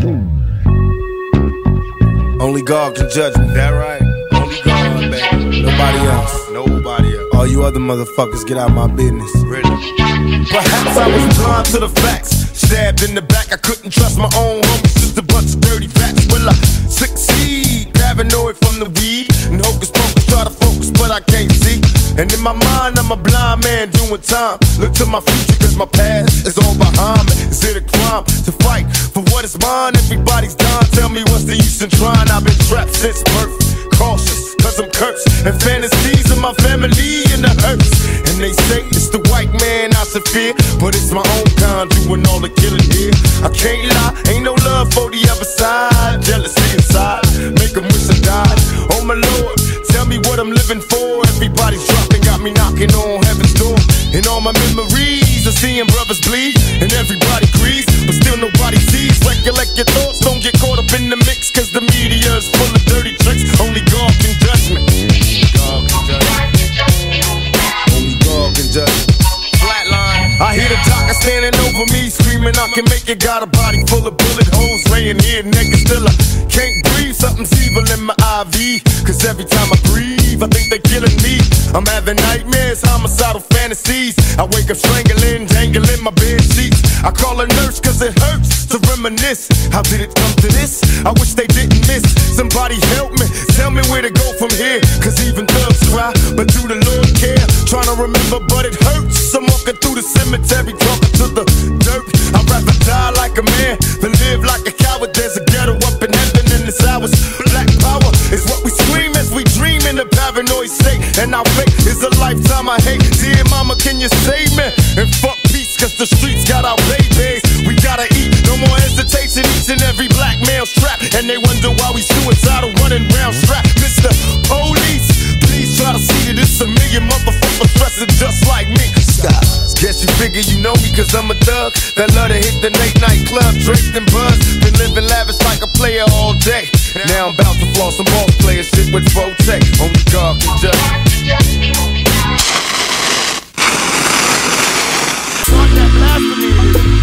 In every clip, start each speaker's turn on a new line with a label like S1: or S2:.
S1: Only God can judge me. That right? Only God, baby. Nobody else. Nobody else. All you other motherfuckers, get out my business. Really? Perhaps I was blind to the facts. Stabbed in the back, I couldn't trust my own homies. Just a bunch of dirty rats. Will I succeed? Paranoid from the weed and hocus pocus, try to focus, but I can't see. And in my mind, I'm a blind man doing time. Look to my future, cause my past is all behind me. Is it a crime to fight for what is mine? Everybody's dying, tell me what's the use in trying? I've been trapped since birth, cautious, cause I'm cursed. And fantasies of my family in the hurts. And they say it's the white man I should fear, but it's my own kind doing all the killing here. I can't lie, ain't no love for the other side. Jealousy inside, make them wish I died. Oh my Lord, tell me what I'm living for. Everybody's dropping, got me knocking on heaven's door. And all my memories of seeing brothers bleed, and everybody agrees, but still nobody sees. Recollect your thoughts, don't get caught up in the mix, cause the media is full of dirty tricks. Only God can judge me. God can judge me. Only God can judge me. Flatline. I hear the doctor standing over me, screaming I can make it. Got a body full of bullet holes, laying here naked, still I can't breathe. Something's evil in my IV, cause every time I breathe, I think they're killing me. I'm having nightmares, homicidal fantasies. I wake up strangling, dangling my bed sheets. I call a nurse cause it hurts to reminisce. How did it come to this? I wish they didn't miss. Somebody help me, tell me where to go from here. Cause even thugs cry, but do the Lord care? Trying to remember, but it hurts. I'm walking through the cemetery, talking to the dirt. I'd rather die like a man than live like a coward. There's a ghetto up in heaven in this hours. Black power is what we scream as we dream in a paranoid state. And our fate is a lifetime I hate. Dear mama, can you save me? And fuck peace, cause the streets got our babies. We gotta eat, no more hesitation. Each and every black male strapped, and they wonder why we suicidal running round strapped. Mr. Police, please try to see that it's a million motherfuckers dressing just like me. Stop. Guess you figure you know me cause I'm a thug that love to hit the night club, draped and buzz. Been living lavish like a player all day. Now I'm about to floss some ball player shit with Forte. Only God can judge. Fuck that blasphemy.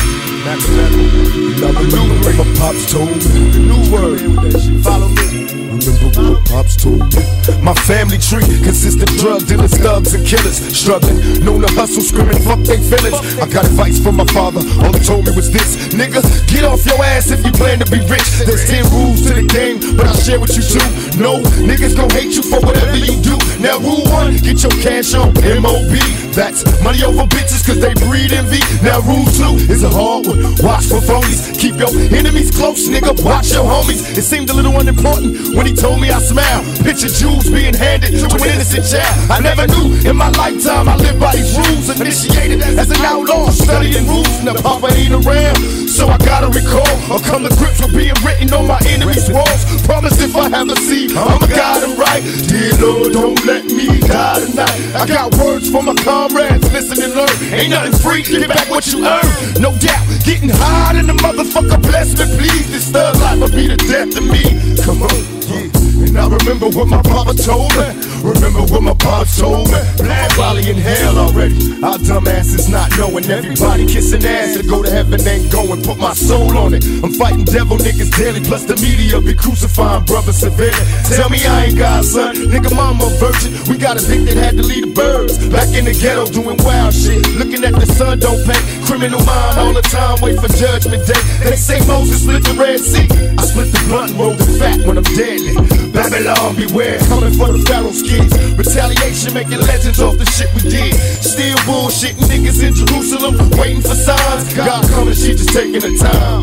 S1: Remember what my pops told me. The new word, follow me. Remember what my pops told me. My family tree consists of drug dealers, thugs, and killers. Struggling, known to hustle, screaming, fuck they feelings. I got advice from my father, all he told me was this: nigga, get off your ass if you plan to be rich. There's 10 rules to the game, but I'll share with you too. No, niggas gon' hate you for whatever you do. Now rule 1, get your cash on MOB. That's money over bitches cause they breed envy. Now rule 2 is a hard one. Watch for phonies, keep your enemies close, nigga, watch your homies. It seemed a little unimportant when he told me I smile. Picture jewels being handed to an innocent child. I never knew in my lifetime I lived by these rules. Initiated as an outlaw, studying rules. Now Papa ain't around, so I gotta recall or come to grips with being written on my enemies' walls. Promise if I have a seed, I'ma guide them right. Dear Lord, don't let me die tonight. I got words for my comrades, listen and learn. Ain't nothing free, get back what you earn. No doubt, getting high in the motherfucker, bless me please. This thug life will be the death to me. Come on, yeah. And I remember what my papa told me. Remember what my pops told me. Probably in hell already. Our dumbasses not knowing. Everybody kissing ass to go to heaven ain't going. Put my soul on it. I'm fighting devil niggas daily. Plus the media be crucifying brothers severely. Tell me I ain't God's son. Nigga mama a virgin. We got a dick that had to lead the birds. Back in the ghetto doing wild shit. Looking at the sun don't pay. Criminal mind all the time. Wait for judgment day. They say Moses split the Red Sea. I split the blunt and roll the fat when I'm deadly. Babylon beware. Coming for the Pharaoh's kids. Retaliation making legends off the shit we did. Still bullshitting niggas in Jerusalem, waiting for signs. God coming, she just taking her time.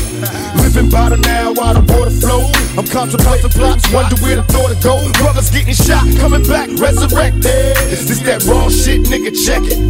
S1: Living by the now while the water flows. I'm contemplating plots, wonder where the thought to go. Brothers getting shot, coming back, resurrected. This that raw shit, nigga, check it.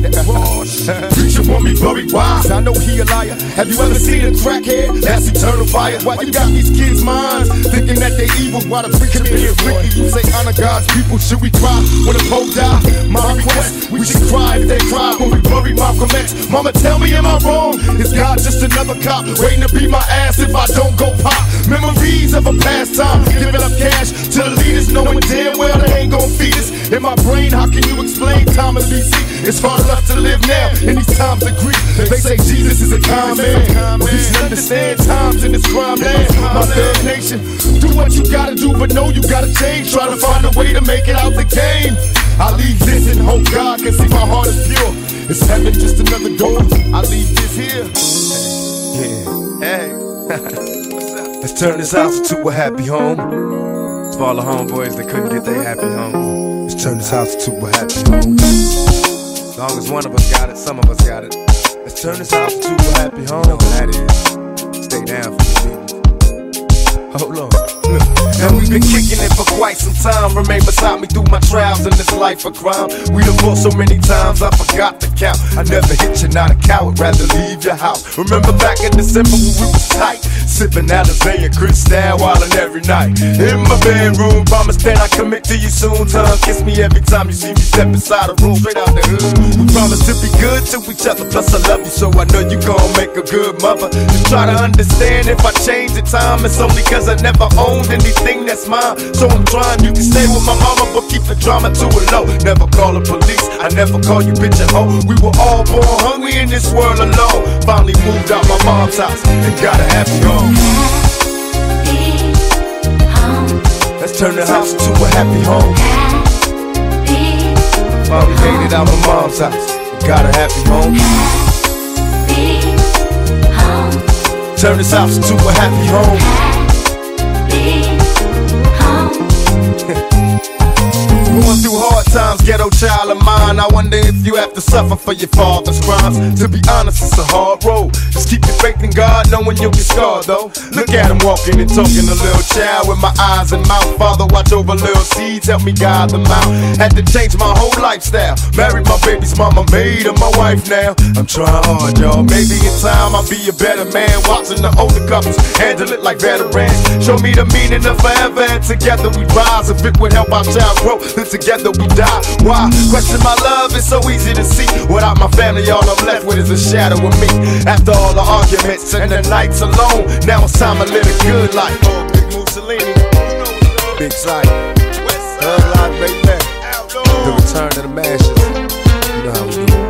S1: Preacher want me buried, why? I know he a liar. Have you ever seen a crackhead? That's eternal fire. Why you got these kids' minds thinking that they evil while the preacher being wicked? You say honor God's people, should we cry when the Pope die? My request, we should cry if they cry when we bury Malcolm X. Mama, tell me, am I wrong? Is God just another cop waiting to beat my ass if I don't go pop? Memories of a past last time giving up cash to the leaders, knowing damn well they ain't gon' feed us. In my brain, how can you explain time in BC? It's hard enough to live now in these times of grief. They say Jesus is a kind man, but we should understand times in this crime land. My third nation, do what you gotta do, but know you gotta change. Try to find a way to make it out the game. I leave this and hope God can see my heart is pure. Is heaven just another door? I leave this here. Yeah. Hey. Let's turn this house into a happy home. It's for all the homeboys that couldn't get their happy home. Let's turn this house into a happy home. As long as one of us got it, some of us got it. Let's turn this house into a happy home. You know what that is. Stay down for the beat. Hold on. And we've been kicking it for quite some time. Remain beside me through my trials in this life of crime. We done fought so many times, I forgot to count. I never hit you, not a coward, rather leave your house. Remember back in December when we was tight, sipping Alizé and Cristal, wildin' every night. In my bedroom, promise that I commit to you soon. Tongue kiss me every time you see me step inside a room, straight out the hood. We promise to be good to each other, plus I love you, so I know you gon' make a good mother. Just try to understand if I change the time, it's only cause I never owned anything that's mine. So I'm trying, you can stay with my mama, but keep the drama to a low. Never call the police, I never call you bitch and hoe. We were all born hungry in this world alone. Finally moved out my mom's house and got a happy home. Let's turn the house into a happy home. Finally made it out my mom's house and got a happy home. Turn this house into a happy home. Going through hard times, ghetto child of mine. I wonder if you have to suffer for your father's crimes. To be honest, it's a hard road. Just keep your faith in God, knowing you'll get scarred though. Look at him walking and talking, a little child with my eyes and mouth. Father, watch over little seeds, help me guide them out. Had to change my whole lifestyle. Married my baby's mama, made her my wife now. I'm trying hard, y'all. Maybe in time I'll be a better man. Watching the older couples handle it like veterans. Show me the meaning of forever, and together we rise. If it would help our child grow, then together we die. Why? Question my love, it's so easy to see. Without my family, all I'm left with is a shadow of me. After all the arguments and the nights alone, now it's time to live a good life. Oh, Big Mussolini, Big Sight, Thug Life, baby. The return of the mashes. You know how we do it.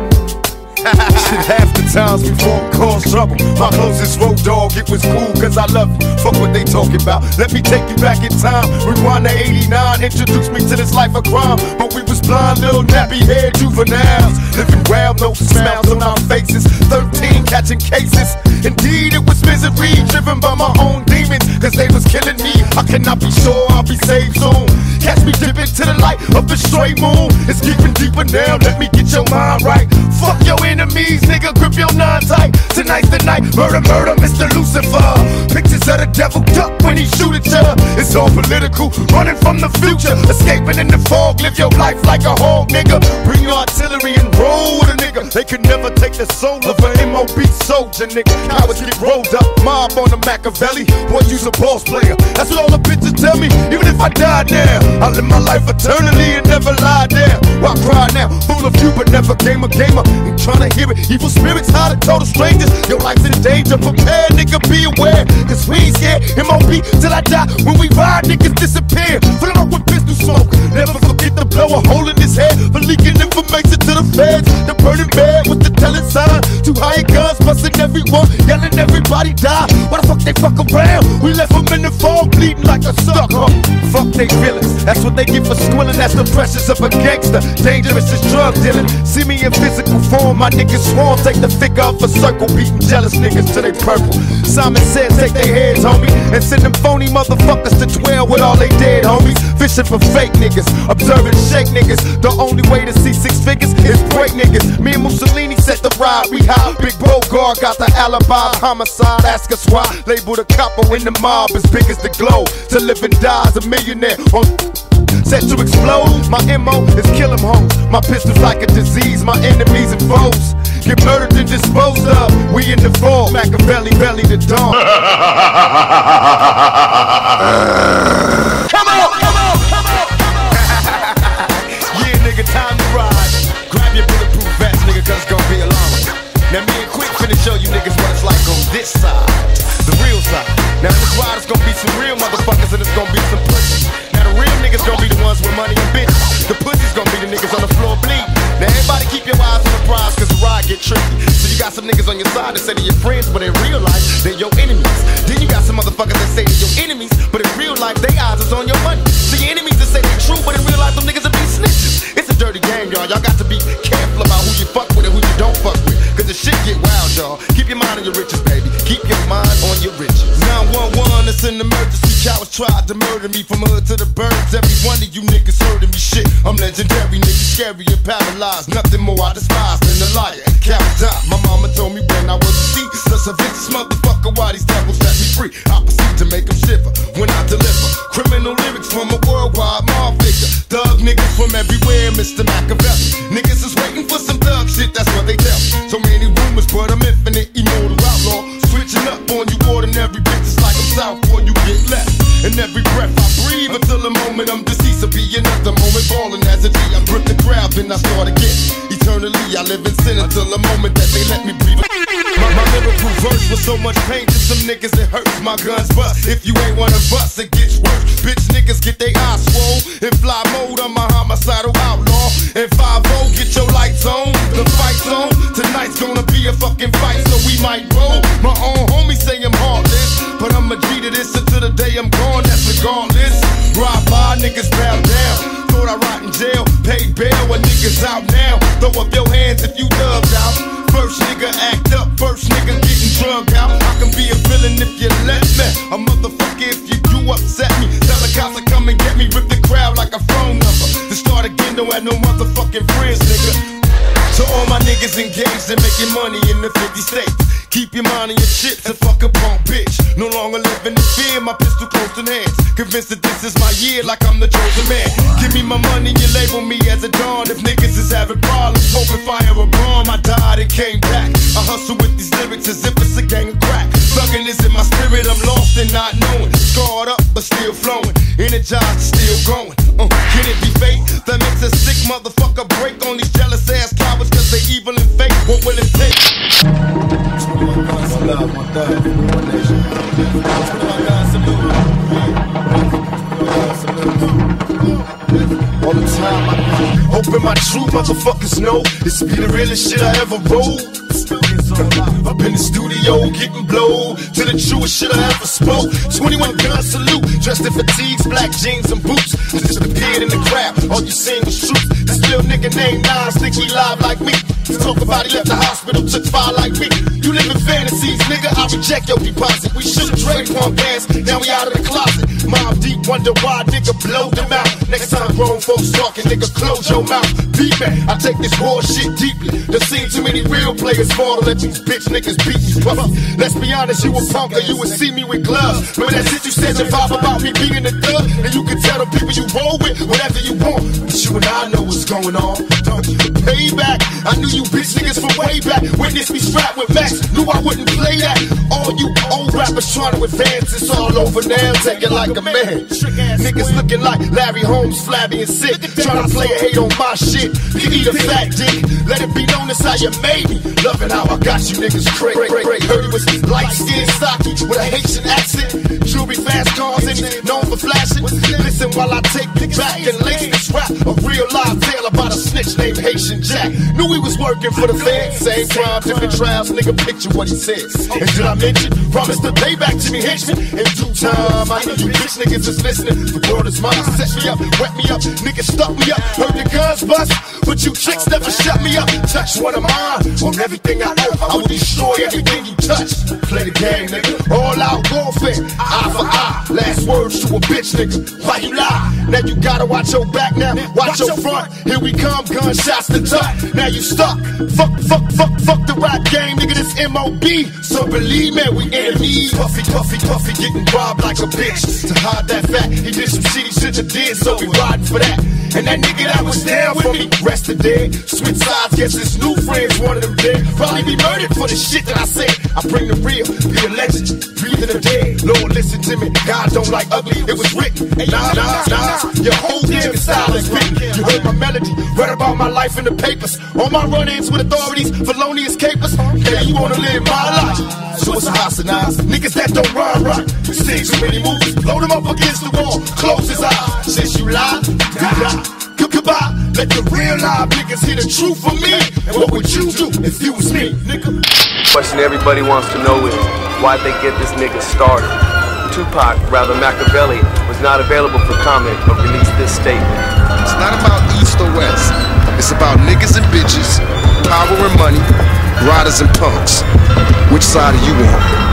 S1: Shit, half the times we won't cause trouble. My closest road dog, it was cool cause I love you. Fuck what they talking about. Let me take you back in time. Rewind to 89, introduce me to this life of crime. But we was blind, little nappy head juveniles, living well, no smiles on our faces. 13 catching cases. Indeed, it was misery, driven by my own demons, cause they was killing me. I cannot be sure I'll be saved soon. Catch me dipping to the light of the stray moon. It's keeping deeper now, let me get your mind right. Fuck your enemies, nigga, grip your nine tight. Tonight's the night, murder, murder, Mr. Lucifer. Pictures of the devil duck when he shoot at ya. It's all political, running from the future, escaping in the fog. Live your life like a hog, nigga. Bring your artillery and roll with a nigga. They could never take the soul of an MOB soldier, nigga. Cowards get rolled up, mob on the Machiavelli. Boy, you's a boss player, that's what all the bitches tell me. Even if I died now, I'll live my life eternally and never lie there. Why cry now? Full of you, but never game a gamer. Ain't tryna hear it. Evil spirits hide it, total strangers. Your life's in danger. Prepare, nigga, be aware. Cause we ain't scared. MOB till I die. When we ride, niggas disappear. Fill it up with pistol smoke. Never forget to blow a hole in his head for leaking information to the feds. The burning bed with the telling sign. Too high guns, busting everyone, yelling everybody die. Why the fuck they fuck around? We left them in the fog, bleeding like a suck, huh? Fuck they feelings. That's what they get for squilling. That's the pressures of a gangster. Dangerous as drug dealing. See me in physical form, my niggas swarm. Take the figure off a circle, beating jealous niggas till they purple. Simon said take their heads, homie, and send them phony motherfuckers to dwell with all they dead homies. Fishing for fake niggas, observing shake niggas. The only way to see six figures is break niggas. Me and Mussolini set the ride, we high. Big Bogart got the alibi, homicide, ask us why. Label the capo in the mob as big as the globe. To live and die as a millionaire on set to explode. My MO is kill 'em hoes. My pistol's like a disease, my enemies and foes get murdered and disposed of. We in the fall, Machiavelli, belly the dawn. Come on, come on, come on. Yeah, nigga, time to ride. Grab your bulletproof vest, nigga, cause it's gonna be a long one. Now me and Quick finna show you niggas what it's like on this side, the real side. Now this why it's gonna be some real motherfuckers and it's gonna be some pussies. Now the real niggas gonna be the ones with money and bitches. The pussies gonna be the niggas on the floor bleeding. Now everybody keep your eyes on the prize, cause the ride get tricky. So you got some niggas on your side that say they're your friends, but in real life, they're your enemies. Then you got some motherfuckers that say they're your enemies, but in real life, they eyes is on your money. So your enemies that say they're true, but in real life, them niggas will be snitches. It's a dirty game, y'all. Y'all got to be careful about who you fuck with and who you don't fuck with. Cause the shit get wild, y'all. Keep your mind on your riches, baby. Keep your mind on your riches. 911, it's an emergency. Cowards tried to murder me from hood to the birds. Every one of you niggas heard of me, shit. I'm legendary, niggas scary and paralyzed. Nothing more I despise than a liar and coward die. My mama told me when I was a seed, such a vicious motherfucker, why these devils set me free. I proceed to make them shiver when I deliver criminal lyrics from a worldwide mob figure. Thug niggas from everywhere, Mr. Machiavelli. Niggas is waiting for some thug shit, that's what they tell me. So many rumors, but I'm infinite, immortal outlaw. Switching up on you ordinary bitches like I'm south before you get left. And every breath I breathe until the moment I'm deceased. Will be another moment falling as a G. I grip the crowd, then I start again. Eternally, I live in sin until the moment that they let me breathe. My lyrical verse was so much pain to some niggas it hurts. My guns bust. If you ain't one of us, it gets worse. Bitch niggas get they eyes swole. In fly mode, I'm a homicidal outlaw. And 5-0, get your lights on. The fight's on. Tonight's gonna be a fucking fight, so we might roll. My own homie say I'm heartless, but I'm a G to this until the day I'm gone. That's regardless. Ride by, niggas bow down. Thought I rot in jail, paid bail, when niggas out now. Throw up your hands if you dubbed out. First nigga act up, first nigga getting drugged out. I can be a villain if you let me. A motherfucker if you do upset me. Tell the cops to come and get me, rip the crowd like a phone number. To start again, don't have no motherfucking friends, nigga. So all my niggas engaged in making money in the 50 states. Keep your mind on your chips and fuck a punk bitch. No longer living in fear, my pistol close in hands. Convinced that this is my year like I'm the chosen man. Give me my money, you label me as a dawn. If niggas is having problems, hoping fire a bomb. I died and came back. I hustle with these lyrics as if it's a gang of crack. Thuggin' is in my spirit, I'm lost and not knowing. Scarred up but still flowing, energized still going. Can it be fate that makes a sick motherfucker break on these jealous ass cowards cause they evil and fake? What will it take? Love, one thug, one nation. All the time I hoping my true motherfuckers know this be the realest shit I ever wrote. Up in the studio getting blowed to the truest shit I ever spoke. 21 gun salute, dressed in fatigues, black jeans and boots. I just appeared in the crowd, all you seen was truth. This little nigga named Nas think he live like me. Talk about he left the hospital, took fire like me. You live in fantasies, nigga, I reject your deposit. We should trade pump bands, now we out of the closet. Mob deep, wonder why, nigga, blow them out. Next time grown folks talking, nigga, close your mouth. Beat me, I take this war shit deeply. There seen too many real players fall to let these bitch niggas beat me. Let's be honest, you a punk or you would see me with gloves. Remember that shit you said to vibe about me being a thug? And you can tell the people you roll with whatever you want. But you and I know what's going on. Payback, I knew you bitch niggas from way back. Witness me strapped with Max, knew I wouldn't play that. All you old rappers trying to advance, it's all over now, take it like a man. Niggas looking like Larry Holmes, flabby and sick. Trying to play a hate on my shit. You eat a fat dick, let it be known that's how you made me. Loving how I got you niggas crazy. Heard you was light skinned, stocky, with a Haitian accent. Jewelry, fast cars, and known for flashing. Listen while I take you back and lace this rap. A real live tale about a snitch named Haitian Jack. Knew he was working for the feds. Same crime, different trials, nigga, picture what he said. And did I mention, promise to pay back to me henchman. In due time, I know you bitch niggas is listening. The world is mine, set me up, wet me up, niggas stuck me up. Heard the guns bust, but you tricks never shut me up. Touch one of mine, on everything I own, I will destroy everything you touch. Play the game, nigga, all out warfare, eye for eye. Last words to a bitch, nigga, why you lie? Now you gotta watch your back now, watch your front. Here we come, gunshots to duck. Now you stuck, fuck the rap game, nigga, this M.O.B. So believe me, we enemies. Puffy, getting robbed like a bitch. To hide that fact, he did some shit he should've did, so we riding for that. And that nigga that was down for me, rested dead. Switch sides, guess his new friends, one of them dead. Probably be murdered for the shit that I said. I bring the real, be a legend, breathing the dead. Lord, listen to me, God don't like ugly, it was written. Nah, verse, your whole damn style is fake. You heard my melody, read about my life in the papers. All my run-ins with authorities, felonious capers. Yeah, you wanna live my life, so it's a hostilize. Niggas that don't rhyme right, you see too many movies. Load them up against the wall, close his eyes. Since you lie, goodbye. Let the real live niggas hear the truth from me. And what would you do if you was me, nigga?
S2: Question everybody wants to know is, why'd they get this nigga started? Tupac, rather Machiavelli, was not available for comment, but released this statement.
S3: It's not about East or West. It's about niggas and bitches, power and money, riders and punks. Which side are you on?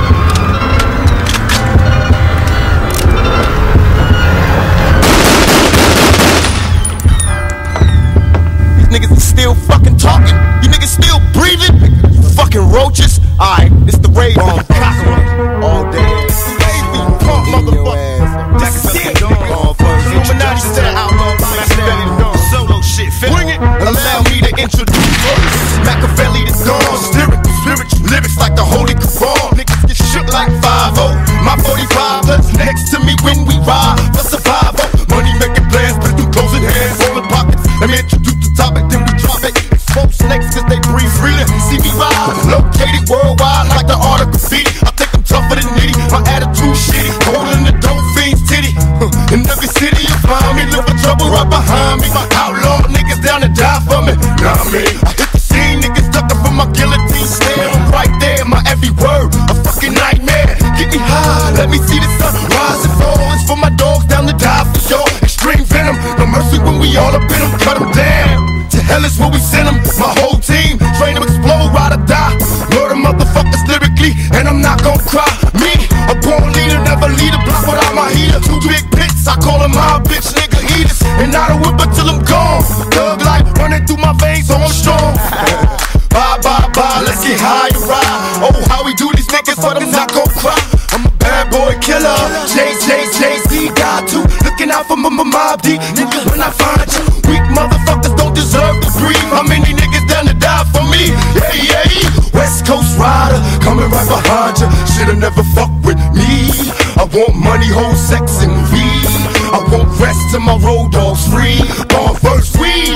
S1: Niggas is still fucking talking. You niggas still breathing. You fucking roaches. Alright, it's the raid bomb. All day. Lazy punk motherfucker. This is it. Illuminati style. Outlaw Machiavelli. Solo shit. Bring it. Allow me to introduce Machiavelli the Dawn. Spiritual lyrics like the Holy Quran. Niggas get shook like 5-0. My 45 bloods next to me when we ride. For survival. Money making plans, but through closing hands, rolling pockets. Let me introduce the topic, then we drop it. Expose snakes cause they breathe freely. See me ride, located worldwide like the art of graffiti. I think I'm tougher than nitty, my attitude shitty. Holding the dope fiend's titty. In every city you find me, look for trouble right behind me. My outlaw niggas down to die for me. Nah, me. I hit the scene, niggas ducking from my guillotine stare. I'm right there, my every word, a fucking nightmare. Get me high, let me see the sun rise and fall. It's for my dogs down to die for y'all. Extreme venom, no mercy when we all up in them, cut them down. To hell is where we send them, my whole team. Train them, explode, ride or die. Murder motherfuckers lyrically, and I'm not gon' cry. Me, a born leader, never lead a block without my heater. 2 big pits, I call them my bitch nigga eaters. And I don't whip until I'm gone. Thug life running through my veins, on strong. Bye, bye, bye, let's get high and ride. Oh, how we do these niggas, but I'm not gon' cry. I'm a bad boy killer, Jay-Z got to. Looking out for my Mobb Deep, nigga, when I find you. Weak motherfuckers don't deserve to breathe. How many niggas down to die for me? Yeah, yeah. West Coast rider, coming right behind you. Shoulda never fuck with me. I want money, hoes, sex, and weed. I want rest till my road dogs free. Born first,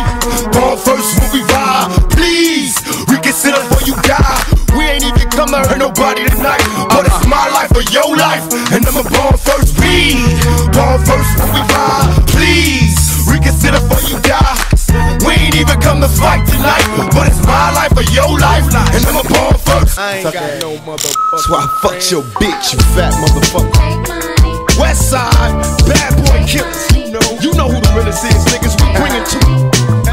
S1: when we ride. Please, reconsider before you die. We ain't even come to hurt nobody tonight, but it's my life or your life, and I'm a born first weed. Born first when we ride. Please, reconsider before you die. We ain't even come to fight tonight, but it's my life or your life, and I'm a born first. I ain't got no motherfucker. That's why I fucked your bitch, you fat motherfucker. West side, bad boy killers. You know who the realest is, niggas. We bring it to you.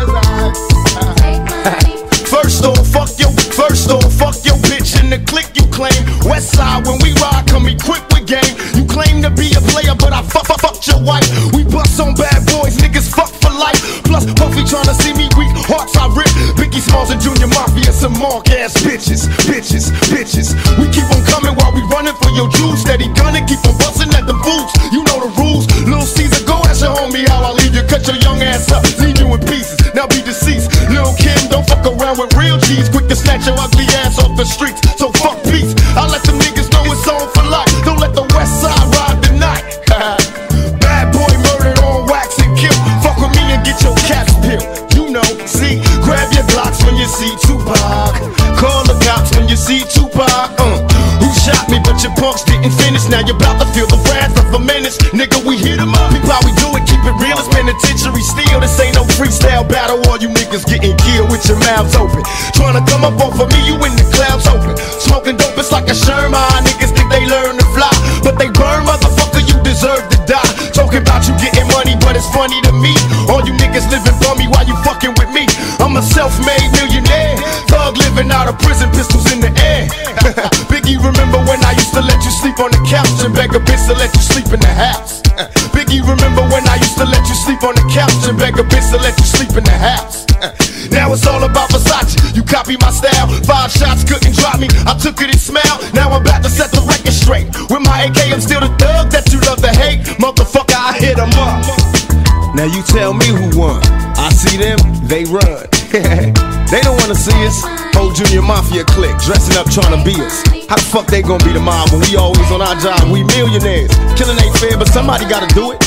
S1: First off, fuck your bitch in the clique you claim. West side, when we ride, come equipped with game. You claim to be a player, but I fucked your wife. We bust on bad boys, niggas fuck for life. Plus, Puffy tryna see me weak, hearts I rip. Biggie Smalls and Junior Mafia, some mark-ass bitches. We keep on coming while we running for your juice. Steady gunning, keep on busting at them boots. You know the rules. Lil Caesar, go ask your homie how I leave you. Cut your young ass up, leave you in pieces. Now be deceased. Lil Kim, don't fuck around with real G's. Quick to snatch your ugly ass off the streets. So fuck peace. I let them niggas know it's on for life. Don't let the West Side ride the night. Bad boy murdered on wax and kill. Fuck with me and get your caps peeled. You know, see, grab your Glocks when you see Tupac. Call the cops when you see Tupac. Who shot me, but your punks didn't finish. Now you're about to feel the wrath of a menace. Nigga, we hit 'em up. People, how we do it, keep it real. It's penitentiary steel. This ain't no freestyle battle. All you niggas getting killed with your mouths open. Tryna come up off of me, you in the clouds open. Smoking dope, it's like a Sherman. Niggas think they learn to fly, but they burn, motherfucker, you deserve to die. Talking about you getting money, but it's funny to me. All you niggas living for me while you fucking with me. I'm a self-made millionaire. Thug living out of prison, pistols in the air. Biggie, remember when I used to let you sleep on the couch and beg a bitch to let you sleep in the house? Biggie, remember when I used to let you sleep on the couch and beg a bitch to let you sleep in the house? Now it's all about Versace. You copy my style. 5 shots couldn't drop me. I took it and smiled. Now I'm about to set the record straight. With my AK, I'm still the thug that you love to hate. Motherfucker, I hit 'em up. Now you tell me who won. I see them, they run. They don't wanna see us. Whole Junior Mafia clique dressing up trying to be us. How the fuck they gonna be the mob when we always on our job? We millionaires. Killing ain't fair, but somebody gotta do it. Oh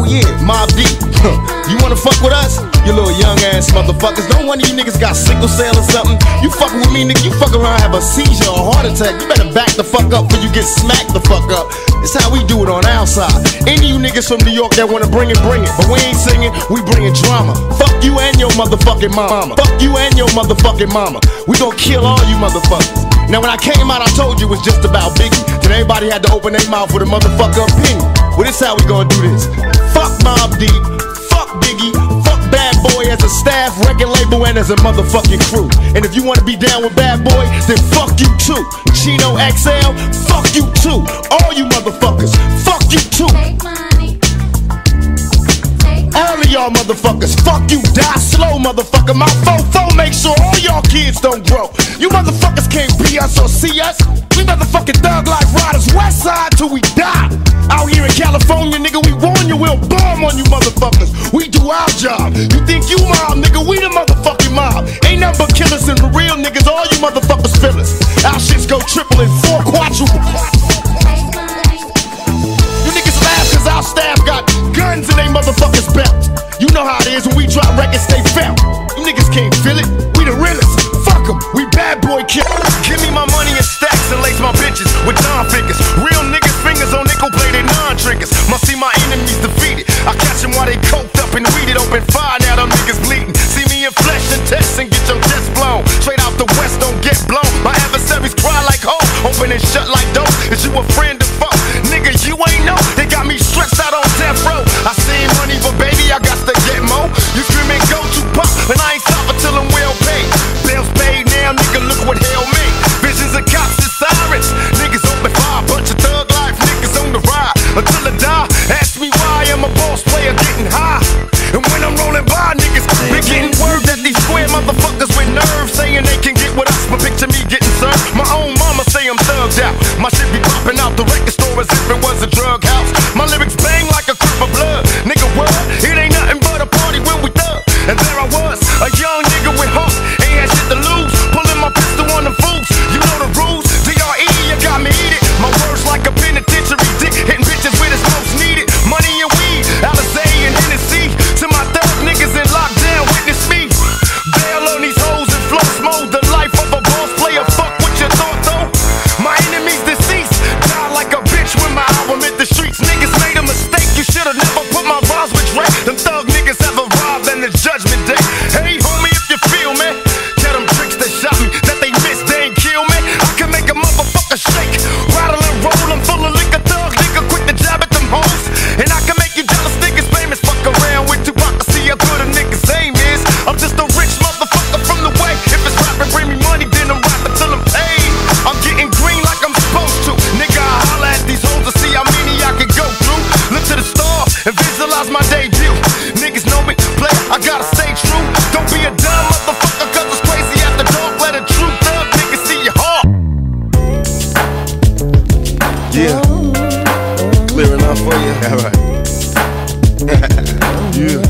S1: yeah, Mob Deep. You wanna fuck with us? You little young ass motherfuckers. Don't one of you niggas got sickle cell or something. You fucking with me, nigga, you fuck around, have a seizure or a heart attack. You better back the fuck up before you get smacked the fuck up. It's how we do it on our side. Any of you niggas from New York that wanna bring it, bring it. But we ain't singing, we bringing drama. Fuck you and your motherfucking mama. Fuck you and your motherfucking mama. We gon' kill all you motherfuckers. Now when I came out, I told you it was just about Biggie. Then everybody had to open their mouth with a motherfucker opinion. Well, this how we gonna do this. Fuck Mobb Deep, fuck Biggie, fuck Bad Boy as a staff, record label, and as a motherfucking crew. And if you wanna be down with Bad Boy, then fuck you too. Chino XL, fuck you too. All you motherfuckers, fuck you too. All of y'all motherfuckers, fuck you, die slow, motherfucker. My fofo make sure all y'all kids don't grow. You motherfuckers can't be us or see us. We motherfucking thug life riders, west side till we die. Out here in California, nigga, we warn you, we'll bomb on you motherfuckers. We do our job. You think you mob, nigga, we the motherfucking mob. Ain't nothing but killers and the real niggas, all you motherfuckers feel us. Our shits go triple and four quadruple. You niggas laugh cause our staff got guns in they motherfuckers belt. You know how it is when we drop records, they felt. You niggas can't feel it, we the realest. Fuck em, we Bad Boy killers. Give me my money in stacks and lace my bitches with Don figures. Real niggas fingers on nickel plated non-triggers. Must see my enemies defeated. I catch them while they coked up and weeded. Open fire, now them niggas bleeding. See me in flesh and tests and get your chest blown. Straight out the west, don't get blown. My adversaries cry like ho, open and shut like dope. Is you a friend or fuck? Nigga, you ain't know. They got me stressed out on death row. I seen money, but baby, I got to get more. You screaming go to pop, and I ain't stopping till I'm well paid. Bills paid now, nigga, look what hell made. Visions of cops and sirens. Niggas open fire, bunch of thug life niggas on the ride. Until I die, ask me why I'm a boss player getting high. And when I'm rolling by, niggas be getting word that these square motherfuckers with nerves saying they can get with us, but picture me getting served. My own mama say I'm thugged out. My shit be popping out the record store as if it was a drug house. My lyrics bang like a crib of blood. Nigga, what? It ain't nothing but a party when we thug. And there I was, a young nigga with heart, ain't had shit to lose. Pulling my pistol on them fools, you know the rules. DRE, you got me eat it. My words like a penitentiary dick, hitting bitches with it's most needed. Money and weed, Alizé and Hennessy. To my thug niggas in lockdown, witness me. Bail on these hoes and flow smoke. The life of a boss player, fuck what you thought though. My enemies deceased, died like a bitch when my album hit the streets. Niggas made a mistake, you should've never put my rhymes with Drake. Them thug niggas have arrived in the judgment day. Hey homie, if you feel me, tell them tricks that shot me, that they missed, they ain't kill me. I can make a motherfucker shake, rattle and roll. I'm full of liquor, thug nigga, quick to jab at them hoes. And I can make you jealous niggas famous. Fuck around with Tupac to see how good a nigga's aim is. I'm just a rich motherfucker from the way. If it's rapping, bring me money, then I'm rapping till I'm paid. I'm getting green like I'm supposed to. Nigga, I holla at these hoes to see how many I can go through. Look to the stars and visualize my debut. Niggas know me, play, I gotta stay true. Don't be a dumb motherfucker, cause it's crazy after dark. Let a true thug nigga see your heart.
S3: Yeah. Clear enough for you? Alright. Yeah.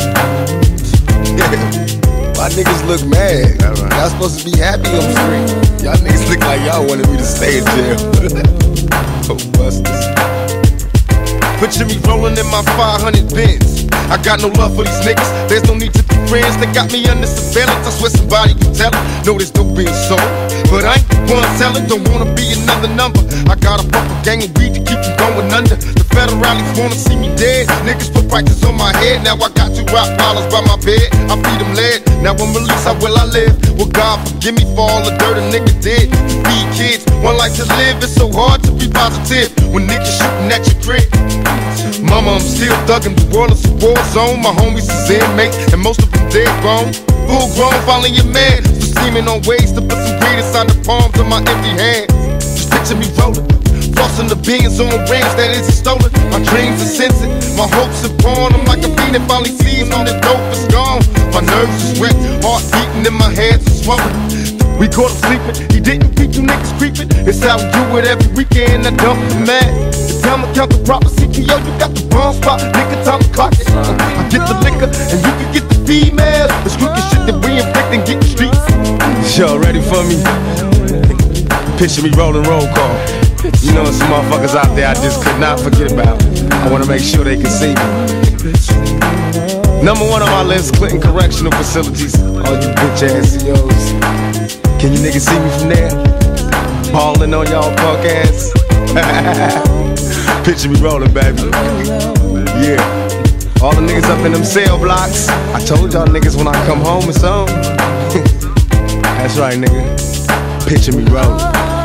S3: My niggas look mad. Right. Y'all supposed to be happy on the street. Y'all niggas look like y'all wanted me to stay in jail. Oh, busters. Picture me rolling in my 500 Benz. I got no love for these niggas. There's no need to be friends. They got me under surveillance. I swear somebody can tell it. No, there's no being sold. But I ain't the one selling. Don't wanna be another number. I got a proper gang of weed to keep them going under. The federalists wanna see me dead. Niggas put prices on my head. Now I got 2 rock dollars by my bed. I feed them lead. Now I'm released, how will I live? Well, God forgive me for all the dirt a nigga did. To feed kids, one life to live. It's so hard to be positive when niggas shooting at your crib. Mama, I'm still thuggin', the world is a war zone. My homies is inmates, and most of them dead grown. Full grown, following your man. So scheming on ways to put some greed inside the palms of my empty hands. Just picture me rolling, flossing the beans on rings that isn't stolen. My dreams are censored, my hopes are born. I'm like a fiend that finally sees on the dope is gone. My nerves is wrecked, heart beating and my hands are swollen. We caught him sleeping, he didn't beat you niggas creeping. It's how we do it every weekend, I dump the mad. It's time to count the proper CTO, you got the bomb spot, nigga, time to clock it. I get the liquor, and you can get the females. The crooked shit that we inflict and get the streets. Y'all ready for me? Picture me rolling roll call. You know, some motherfuckers out there I just could not forget about. I wanna make sure they can see me. Number one on my list, Clinton Correctional Facilities. All you bitch ass CEOs. Can you niggas see me from there? Ballin' on y'all punk ass. Picture me rolling, baby. Yeah. All the niggas up in them cell blocks. I told y'all niggas when I come home it's on. That's right, nigga. Picture me rolling.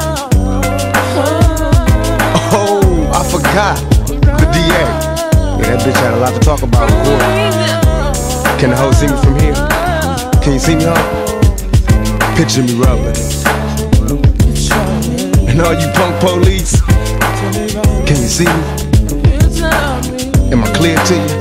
S3: Oh, I forgot. The DA. Yeah, that bitch had a lot to talk about before. Can the hoe see me from here? Can you see me, hoe? Picture me rolling. And all you punk police, can you see me? Am I clear to you?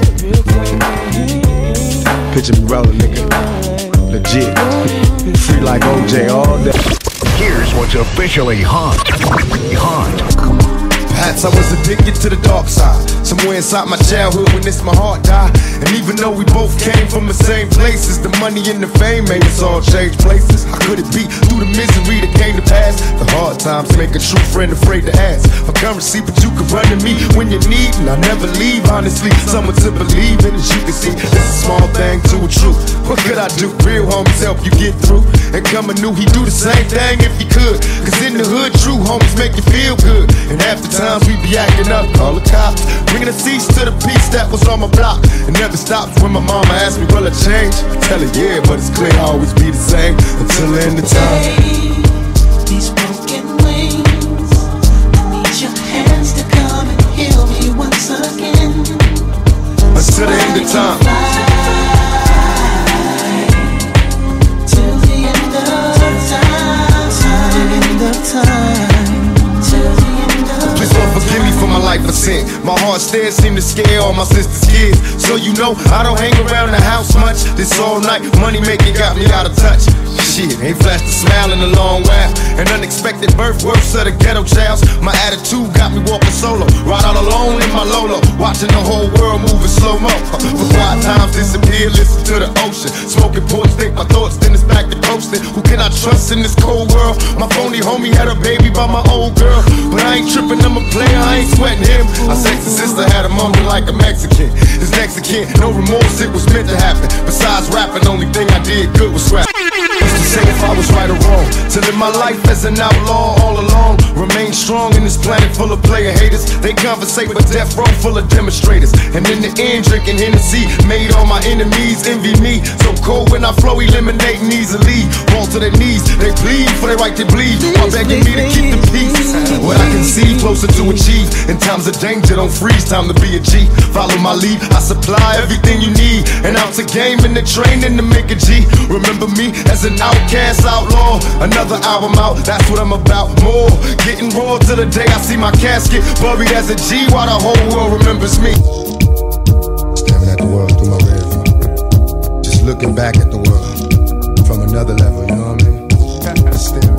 S3: Picture me rolling, nigga. Legit. Free like OJ all day.
S4: Here's what's officially hot.
S1: Perhaps I was addicted to the dark side, somewhere inside my childhood when this my heart died. And even though we both came from the same places, the money and the fame made us all change places. How could it be through the misery that came to pass? The hard times make a true friend afraid to ask for currency, but you can run to me when you need, and I never leave. Honestly, someone to believe in. As you can see, it's a small thing to a truth. What could I do? Real homies help you get through. And coming new, he do the same thing if he could. Cause in the hood, true homies make you feel good. And half the times we be acting up, call the cops, bringing a cease to the peace that was on my block. It never stops when my mama asks me, will I change? Tell her yeah, but it's clear I'll always be the same until the end of time.
S5: These broken wings, I need your hands to come and heal me once again.
S1: Until the end of time.
S5: Till the end of time. Till the end of time. Till the end of time.
S1: Please Lord forgive me for my life of sin. My heart stares seem to scare all my sister's kids. So you know I don't hang around the house much. This all night money making got me out of touch. Shit, ain't flashed a smile in a long while. An unexpected birth, worse of the ghetto childs. My attitude got me walking solo, ride out alone in my Lolo, watching the whole world moving slow-mo. For quiet times disappear, listen to the ocean. Smoking ports, think my thoughts, then it's back to coasting. Who can I trust in this cold world? My phony homie had a baby by my old girl, but I ain't tripping, I'm a player, I ain't sweating him. My sexy sister had a mummy like a Mexican. His next of kin, no remorse, it was meant to happen. Besides rapping, only thing I did good was rap. Say if I was right or wrong, to live my life as an outlaw all along. Remain strong in this planet full of player haters. They conversate with death row full of demonstrators. And in the end, drinking Hennessy made all my enemies envy me. So cold when I flow, eliminating easily. Fall to their knees, they plead for their right to bleed, while begging me to keep the peace. What I can see, closer to achieve. In times of danger, don't freeze, time to be a G. Follow my lead, I supply everything you need. And out to game in the training to make a G. Remember me as an outcast outlaw. Another album out, that's what I'm about. More, getting raw till the day I see my casket buried as a G while the whole world remembers me. Staring at the world through my rear view, just looking back at the world from another level, you know what I mean? Staring.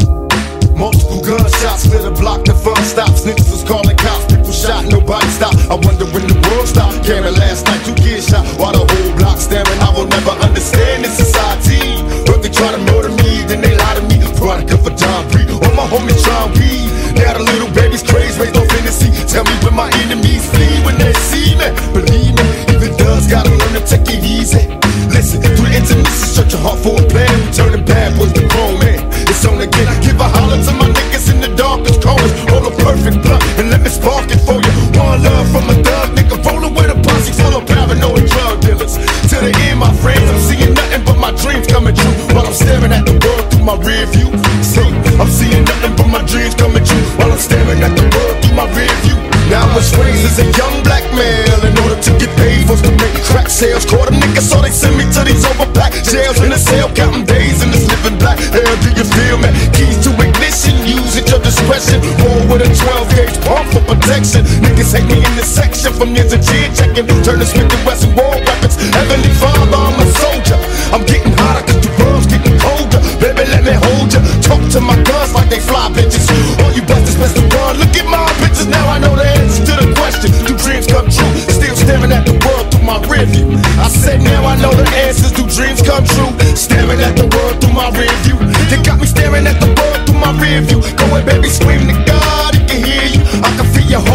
S1: Multiple gunshots lit a block, the fun stops. Niggas was calling cops, people shot, nobody stopped. I wonder when the world stopped. Caring last night, 2 kids shot while the whole block staring. I will never understand this society. But they try to murder me, then they lie to me. Veronica for John Bree, all my homies try and weed. Now the little baby's crazy, raised off Hennessy. Tell me when my enemies flee when they see me. Believe me, even does gotta learn to take it easy. Listen, through the internet, search your heart for a plan. Returning bad boys to grown man. It's on again, give a holler to my niggas in the darkest corners. Roll a perfect blunt and let me spark it for you. One love from a thug nigga, rolling with a posse full of paranoid drug dealers. To the end, my friends, I'm seeing nothing but my dreams coming true. While I'm staring at the world through my rear view. See, I'm seeing nothing but my dreams coming true. While I'm staring at the world through my rear view. Now I was raised as a young black male. In order to get paid, forced to make crack sales. Caught a nigga, so they send me to these overpacked jails. In a cell, counting days in this living black hell. Do you feel me? Keys to ignition, use at your discretion. Roll with a 12-gauge pump for protection. Niggas hate me in this section from years of chin checking. Turn the Smith and Wesson war weapons. Heavenly Father, I'm a soldier. I'm getting hotter cause the world's getting colder. Baby, let me hold ya. Talk to my guns like they fly bitches. All you bastards best to run. Look at my pictures, now I know the answer to the question. Do dreams come true? Still staring at the world through my rear view. I said now I know the answers. Do dreams come true? Staring at the world through my rear view. They got me staring at the world through my rear view. Going baby, scream to God, he can hear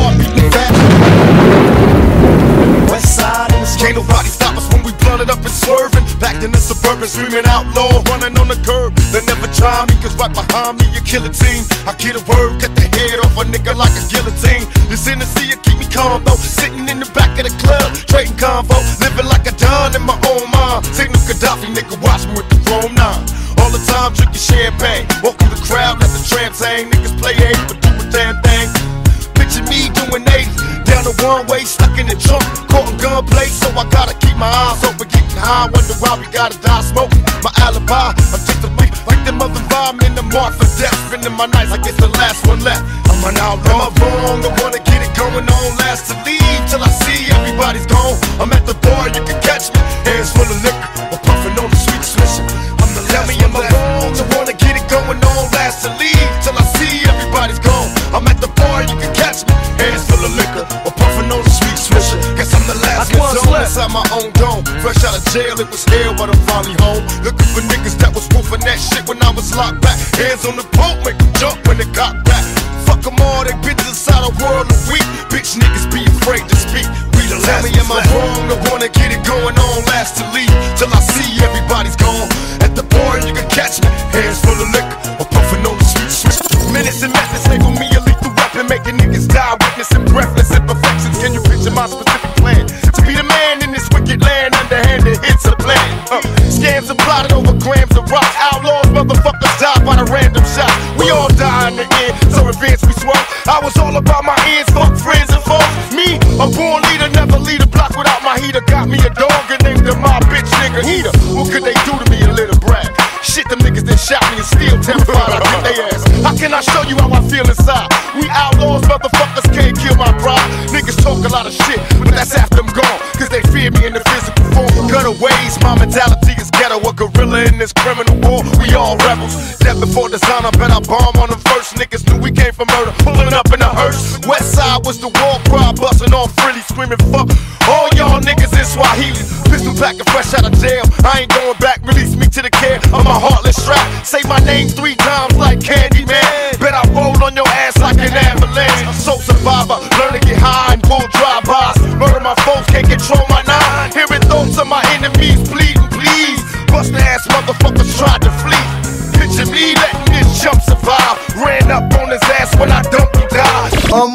S3: heart beating fast.
S5: West side in the
S3: Can't nobody stop us when we blooded up and swerving. Back in the suburban, screaming outlaw, running on the curb. They never try me, cause right behind me, you kill a team. I get a word, cut the head off a nigga like a guillotine. This Hennessy, you keep me calm though. Sitting in the back of the club, trading convo. Living like a don in my own mind. Signal Gaddafi, nigga, watch me with the Chrome 9. All the time, drinking champagne. Walk through the crowd, let the tramp hang. Niggas play 8, but do a damn thing. Picture me doing 80, down the one-way, stuck in the trunk, caught in gunplay, so I gotta keep my eyes open, getting high, wonder why we gotta die smoking. My alibi, I'm just a beat, like them other vibe, in the mark for death, spending my nights like it's the last one left. I'm an outlaw, am I wrong? I wanna get it going on, last to leave, till I see everybody's gone. I'm at the bar, you can catch me, hands full of liquor, or puffing on the sweet swisher. I'm the last one left. Tell me, am I wrong? I wanna get it going on, last to leave, till I see everybody's gone. I'm at the bar, you can catch me, hands full of liquor, or puffing on the sweet swisher. Guess I'm the last one inside my own dome. Fresh out of jail, it was hell, but I'm finally home. Looking for niggas that was spoofing that shit when I was locked back. Hands on the pole, make them jump when they got back. Fuck them all, they bitches inside a world of weak. Bitch niggas be afraid to speak. We the last. Tell me, am I wrong? I wanna get it going on, last to leave, till I see everybody's gone. At the bar, you can catch me, hands full of liquor, or puffing on the sweet swisher. Minutes and methods label me a lethal weapon, making niggas die, witnessing breathless imperfections. Can you picture my specific plan? To be the man in this wicked land, underhanded hits a plan. Scams are plotted over grams of rock. Outlaws, motherfuckers die by the random shot. We all die in the end, so advance we swung. I was all about my ends, fuck friends and foes. Me, a born leader, never lead a block without my heater. Got me a dog and named him my bitch nigga Heater. What could they do to me, a little brat? Shit, them niggas that shot me and still terrified. I beat they ass. How can I show you how I feel inside? We outlaws, motherfuckers can't kill my pride. Niggas talk a lot of shit, but that's after I'm gone, cause they fear me in the physical form. Cutaways, my mentality is ghetto, a gorilla in this criminal war. We all rebels. Death before design, I bet I bomb on them first. Niggas knew we came from murder, pulling up in a hearse. West side was the war cry, busting off frilly, screaming fuck all y'all niggas in Swahili. Pistol back and fresh out of jail, I ain't going back, release me to the care of my heartless strap. Say my name 3 times like Candyman, bet I roll on your ass like an avalanche. Soul survivor, learn to get high and bull drive-bys. Murder my foes, can't control my nine. Hearing thoughts of my enemies bleeding, please. Bustin' ass motherfuckers tried to flee. Picture me letting this chump survive. Ran up on his ass when I dumped him down.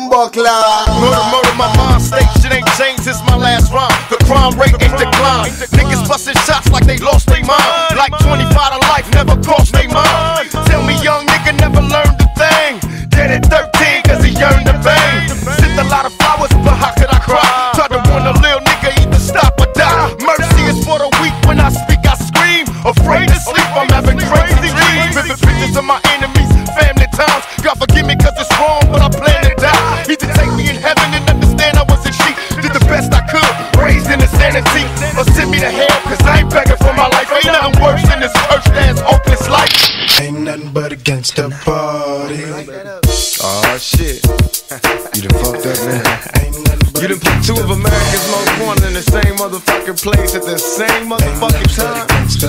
S3: Murder, my mind state shit ain't changed since my last rhyme. The crime rate ain't declined. Niggas bustin' shots like they lost their mind. Like 25 to life never cost they mind. Tell me young nigga never learned a thing. Dead at 13 cause he yearned the vein. Sent a lot of flowers but how could I cry? Tried to warn a little nigga either stop or die. Mercy is for the weak, when I speak I scream. Afraid to sleep, I'm having crazy dreams. Vivid pictures of my enemies, family times. God forgive me cause it's wrong but I plan to die. Either take me in heaven and understand I wasn't sheep. Did the best I could, raised in insanity. Or send me to hell cause I ain't begging for my life. Ain't nothing worse than this cursed ass hopeless life.
S1: Ain't nothing but against the party.
S3: Oh shit. You done fucked up, man. You done put 2 of America's most wanted in the same motherfucking place at the same motherfucking time.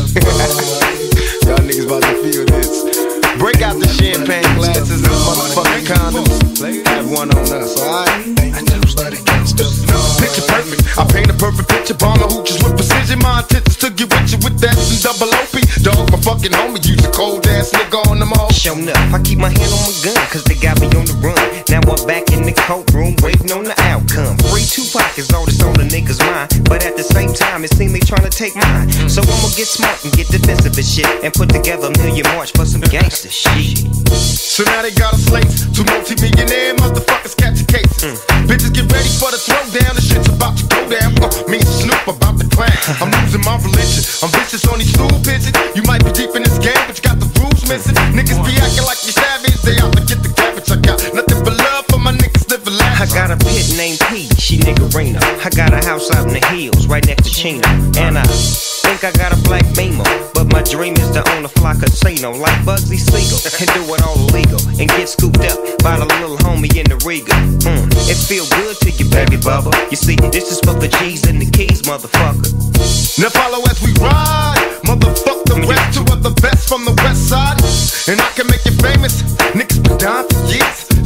S3: Y'all niggas about to feel this. Break out the champagne glasses and motherfucking condoms. Have one on us, alright? Picture perfect, I paint a perfect picture. Bomber hooches with precision. My intentions to get with you with that and double OP. Dog, my fucking homie, use a cold ass nigga on them all.
S6: Show enough, I keep my hand on my gun, cause they got me on the run. Now I'm back in the courtroom, waiting on the outcome. Free Tupac is all that's on the niggas' mind, but at the same time, it seems they trying to take mine. So I'ma get smart and get defensive and shit, and put together a million march for some gangster shit.
S3: So now they got us laced. 2 multi-millionaire motherfuckers catching cases. Bitches get ready for the throwdown. The shit's about to go down. Me and Snoop about to climb. I'm losing my religion. I'm vicious on these stool pigeons. You might be deep in this game, but you got the rules missing. Niggas be acting like you savage. They out to get the cabbage. I got nothing but love for my niggas living life.
S6: I got a pit named P, she niggerina. I got a house out in the hills, right next to Chino. And I think I got a black Beamer, but my dream is to own a fly casino like Bugsy Siegel and do it all illegal and get scooped up by the little homie in the Riga. It feel good to you, baby bubba. You see, this is for the G's and the keys, motherfucker.
S3: Now follow as we ride, motherfuck the rest. 2 of the best from the west side, and I can make you famous. Niggas been down for years, so how can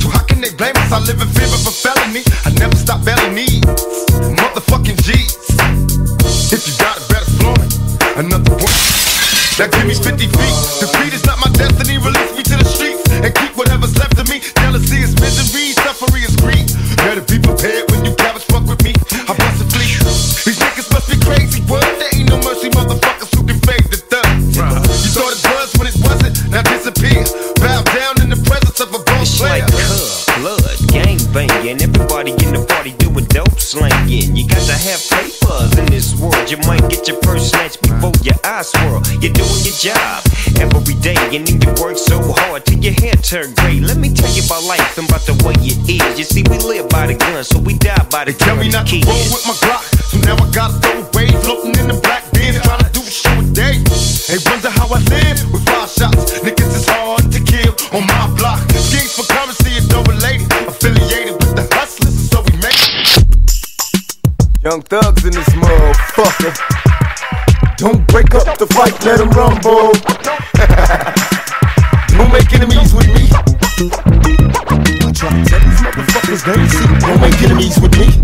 S3: they blame us, I live in fear of a felony. I never stop belling these motherfucking G's. If you got it, better flaunt it. Another one. That give me 50 feet. Defeat is not my destiny. Release me to the streets and keep whatever's left of me. Jealousy is misery, suffering is greed. Better be prepared when you cabbage fuck with me. I bust a fleet. These niggas must be crazy. What? There ain't no mercy, motherfuckers who can fade the thug. You thought it was when it wasn't. Now disappear. Bow down in the presence of a boss player.
S6: It's like blood, gang banging. Everybody in the party doing dope slanging. You got to have papers in this world. You might get your first snatch before your eyes swirl. You're doing your job every day, and then you work so hard till your hair turn gray. Let me tell you about life and about the way it is. You see, we live by the gun, so we die by the gun.
S3: Tell me not to roll with my Glock, so now I gotta throw away. Floating in the black bin, trying to do a show a day. They wonder how I live with 5 shots. Niggas is hard to kill on my block. Schemes for currency and no related. Affiliated with the hustlers, so we make it. Young thugs in this motherfucker. Don't break up the fight, let them rumble. Don't make enemies with me. I try to tell these motherfuckers they ain't see. Don't make enemies with me.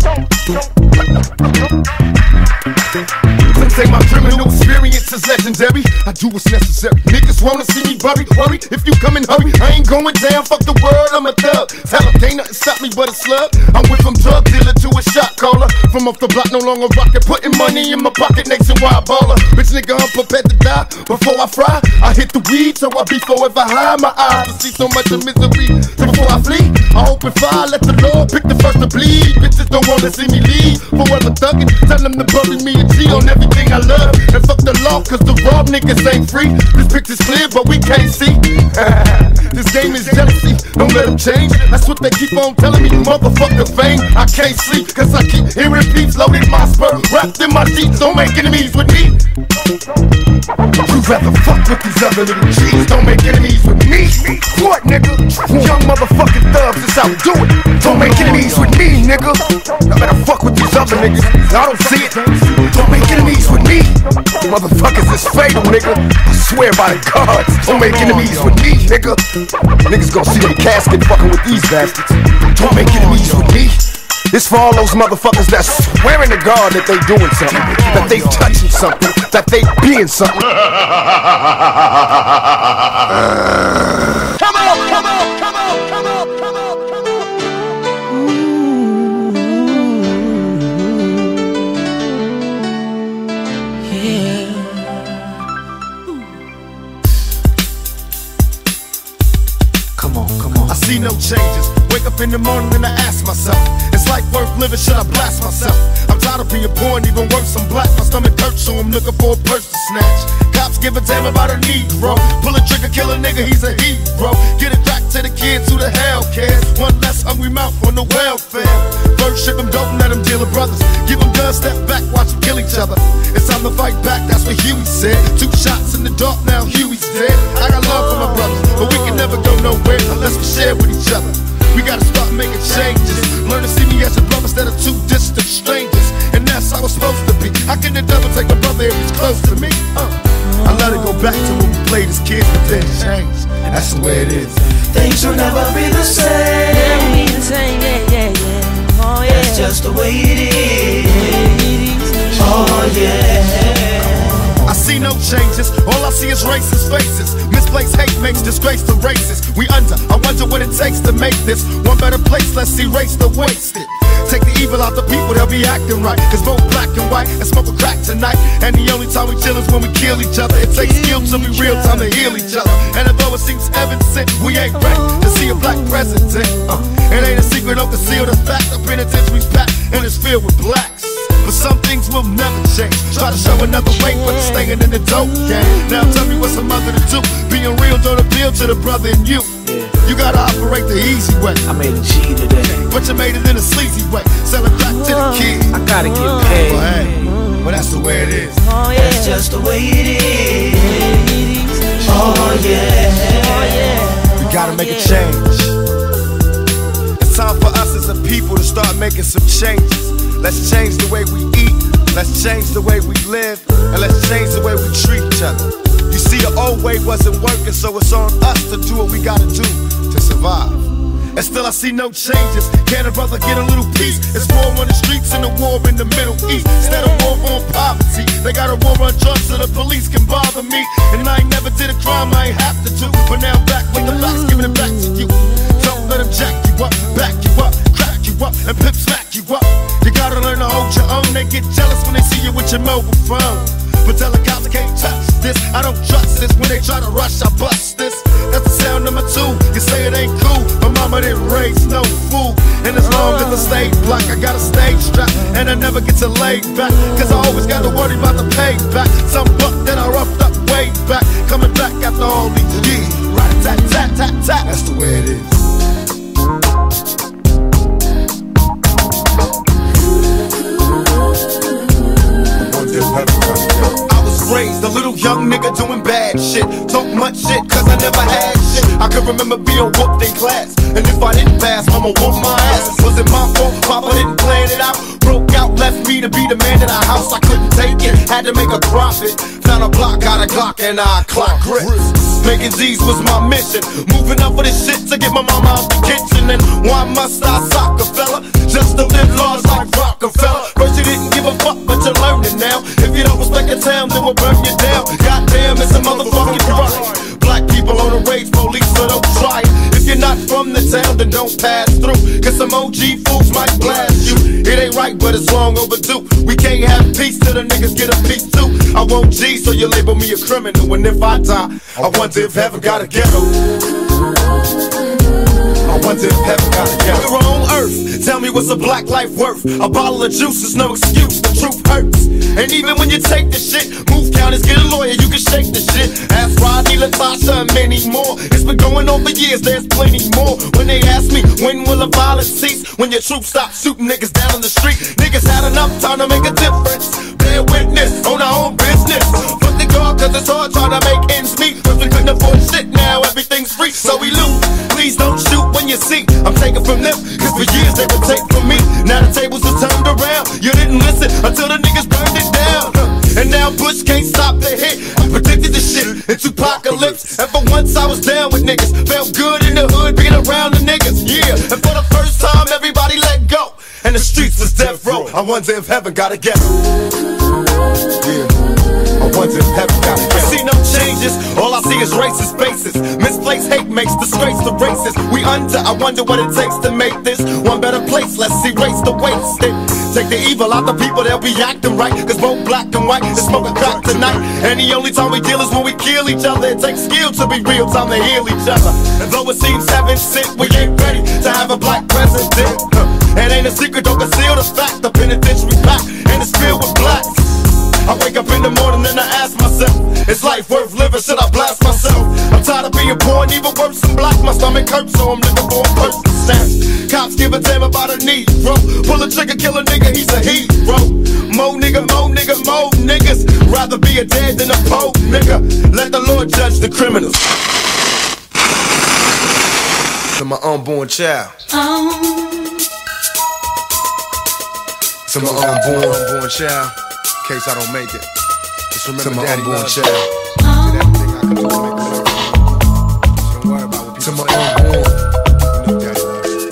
S3: Say my criminal experience is legendary. I do what's necessary. Niggas wanna see me worry. If you come and hurry, I ain't going down. Fuck the world, I'm a thug. Tell them can't nothing stop me but a slug. I'm with from drug dealer to a shot caller. From off the block, no longer rockin'. Putting money in my pocket, nationwide baller. Bitch nigga, I'm prepared to die. Before I fry, I hit the weed, so I be forever high. My eyes to see so much of misery. So before I flee, I open fire, let the Lord pick the first to bleed. Bitches don't wanna see me leave. Forever thuggin', tell them to bury me a G on everything I love. And fuck the law, cause the raw niggas ain't free. This picture's clear, but we can't see. This game is jealousy, don't let them change. That's what they keep on telling me, motherfucker fame. I can't sleep, cause I keep hearing peeps loaded my spur, wrapped in my sheets. Don't make enemies with me. You'd rather fuck with these other little G's. Don't make enemies with me. What, nigga? Young motherfucking thugs, that's how we do it. Don't make enemies with me, nigga. I better fuck with these other niggas. I don't see it. Don't make enemies with me. Motherfuckers is fatal, nigga. I swear by the gods. Don't make enemies with me, nigga. Niggas gon' see their casket fucking with these bastards. Don't make enemies with me. This for all those motherfuckers that's swearing to God that they doing something, that they touching something, that they being something. Come on, come on, come on, come on, come on, come on.
S5: Yeah. Come on, come on.
S3: I see no changes. Wake up in the morning and I ask myself, is life worth living? Should I blast myself? I'm tired of being poor and even worse, I'm black. My stomach hurts, so I'm looking for a purse to snatch. Cops give a damn about a Negro. Pull a trigger, kill a nigga, he's a hero. Get it back to the kids who the hell cares. One less hungry mouth on the welfare. First ship them, don't let them deal with brothers. Give them guns, step back, watch them kill each other. It's time to fight back, that's what Huey said. 2 shots in the dark, now Huey's dead. I got love for my brothers, but we can never go nowhere unless we share with each other. We gotta start making changes. Learn to see me as a brother instead of 2 distant strangers. And that's how it's supposed to be. How can the devil take a brother if he's close to me? I let it go back to when we played as kids, but then it changed. That's the way it is.
S5: Things will never be the same. Oh yeah. That's just the way it is. Oh yeah.
S3: I see no changes, all I see is racist faces. Misplaced hate makes disgrace to races. We under, I wonder what it takes to make this one better place. Let's erase the wasted. Take the evil out the people, they'll be acting right. Cause both black and white and smoke a crack tonight. And the only time we chill is when we kill each other. It takes skill to be real time to heal each other. And although it seems heaven sent, we ain't ready to see a black president. It ain't a secret, don't conceal the fact. The penitentiary's packed and it's filled with blacks. But some things will never change. Try to show another way, but it's staying in the dope game. Now tell me what's a mother to do. Being real don't appeal to the brother in you. You gotta operate the easy way.
S7: I made a G today,
S3: but you made it in a sleazy way. Sell it back to the kids.
S7: I gotta get paid.
S3: Well, hey, well that's the way it is.
S5: That's just the way it is. Oh yeah.
S3: We gotta make a change. It's time for us as a people to start making some changes. Let's change the way we eat, let's change the way we live, and let's change the way we treat each other. You see, the old way wasn't working, so it's on us to do what we gotta do to survive.
S1: and still I see no changes. Can a brother get a little peace? It's war on the streets and a war in the Middle East. Instead of war on poverty, they got a war on drugs so the police can bother me. And I ain't never did a crime I ain't have to do, but now I'm back with the facts, giving it back to you. Don't let them jack you up, back you up, crack you up, and pimp smack you up. You gotta learn to hold your own. They get jealous when they see you with your mobile phone. But tell the cops I can't touch this, I don't trust this. When they try to rush, I bust this. That's the sound number 2. You say it ain't cool, my mama didn't raise no fool. And as long as I stay black, I got a stage strap, and I never get to lay back, cause I always got to worry about the payback. Some buck that I roughed up way back, coming back after all these years. Right, tat, tat, tat, tat. That's the way it is. I was raised a little young nigga doing bad shit. Talk much shit cause I never had shit. I could remember being whooped in class, and if I didn't pass, mama whooped my ass. Was it my fault? Papa didn't plan it out. Broke out, left me to be the man in the house. I couldn't take it, had to make a profit. Found a block, got a Glock, and I clock grips. Making Z's was my mission. Moving up for this shit to get my mama out the kitchen. And why must I sock a fella? Just to live large like Rockefeller. First you didn't give a fuck, but you're learning now. If you don't respect your town, then we'll burn you down. Goddamn, it's a motherfucking right. Black people on the rage police, so don't try it. If you're not from the town, then don't pass through, cause some OG fools might blast you. It ain't right, but it's long overdue. We can't have peace till the niggas get a piece too. I won't G, so you label me a criminal. And if I die, I wonder if heaven got a ghetto. I wonder if heaven got a ghetto. We're on earth, tell me what's a black life worth? A bottle of juice is no excuse, the truth hurts. And even when you take the shit, move counties, get a lawyer, you can shake the shit. Ask Rodney, Latasha, and many more. It's been going on for years, there's plenty more. When they ask me, when will the violence cease? When your troops stop shooting niggas down on the street. Niggas had enough time to make a difference. Bear witness, on our own business. Fuck the guard, cause it's hard trying to make ends meet. Cause we couldn't afford shit, now everything's free, so we loot. Please don't shoot when you see I'm taking from them, cause for years they would take from me. Now the tables are turned around. You didn't listen until the niggas burned it down. And now Bush can't stop the hit. I predicted this shit into apocalypse. And for once I was down with niggas. Felt good in the hood being around the niggas, yeah. And for the first time everybody let go, and the streets was death row. I wonder if heaven got a ghetto. Yeah, I wonder if heaven got a ghetto. I see no changes, all I see is racist faces. Misplaced hate makes disgrace the racist. We under, I wonder what it takes to make this one better place. Let's erase the wasted. Take the evil out the people, they'll be acting right. Cause both black and white is smoking crack tonight. And the only time we deal is when we kill each other. It takes skill to be real, time to heal each other. And though it seems heaven sent, we ain't ready to have a black president. It ain't a secret, don't conceal the fact. The penitentiary packed and it's filled with blacks. I wake up in the morning and I ask myself, is life worth living? Should I blast myself? I'm tired of being poor and even worse than black. My stomach hurts, so I'm looking for a person to snatch. Cops give a damn about a Negro. Pull a trigger, kill a nigga, he's a hero. Mo nigga, mo nigga, mo niggas. Rather be a dead than a poor nigga. Let the Lord judge the criminals. To my unborn child. To my unborn child. In case I don't make it, just remember to my daddy unborn child. Did everything I could do to make it work. So don't worry about what people say. To my unborn. You know daddy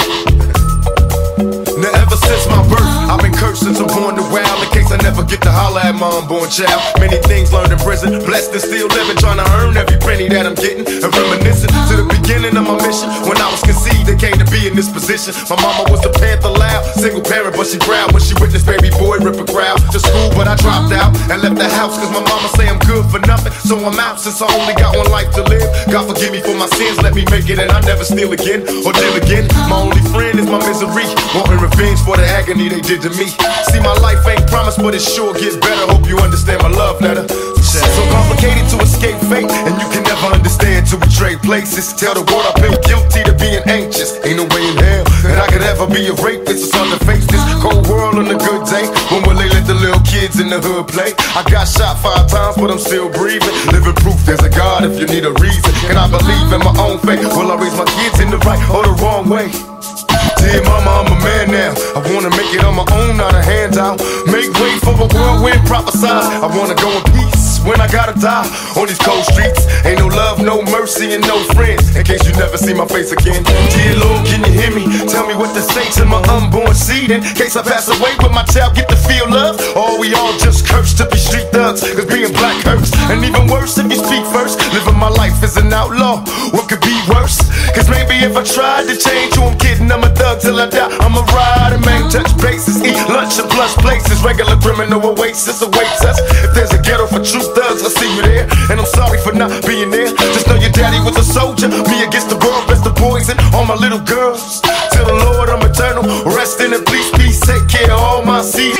S1: loves you. Now ever since my birth, I've been cursed since I'm born to wild. In case I never get to holler at my unborn child. Many things learned in prison, blessed and still living, trying to earn every penny that I'm getting. And reminiscing to the beginning of my mission. When I was conceived, they came to be in this position. My mama was a Panther loud, single parent, but she growled when she witnessed baby boy rip a crowd. To school, but I dropped out and left the house, cause my mama say I'm good for nothing. So I'm out since I only got one life to live. God forgive me for my sins, let me make it, and I never steal again or deal again. My only friend is my misery, wanting revenge for the agony they did to me. See, my life ain't promised, but it sure gets better. Hope you understand my love letter. So complicated to escape fate, and you can never understand till we trade places. Tell the world I feel guilty to being anxious. Ain't no way in hell that I could ever be a rapist. It's hard to face this cold world on a good day. When will they let the little kids in the hood play? I got shot 5 times, but I'm still breathing. Living proof there's a God if you need a reason. Can I believe in my own faith? Will I raise my kids in the right or the wrong way? Dear mama, I'm a man now. I wanna make it on my own, not a handout. Make way for a whirlwind prophesied. I wanna go in peace
S3: times when I gotta die on these cold streets. Ain't no love, no mercy, and no friends. In case you never see my face again. Dear Lord, can you hear me? Tell me what to say to my unborn seed. In case I pass away, will my child get to feel love? Or we all just cursed to be street thugs? Cause being black hurts. And even worse if you speak first. Living my life as an outlaw, what could be worse? Cause maybe if I tried to change who I'm kidding, I'm a thug till I die. I'm a rider, man, touch bases, eat lunch at plus places. Regular criminal oasis awaits us. If there's a ghetto for true thugs, I see you there. And I'm sorry for not being there. Just know your daddy was a soldier. Me against the world, best of boys and all my little girls. Tell the Lord I'm eternal. Rest in peace, peace, take care of all my seed.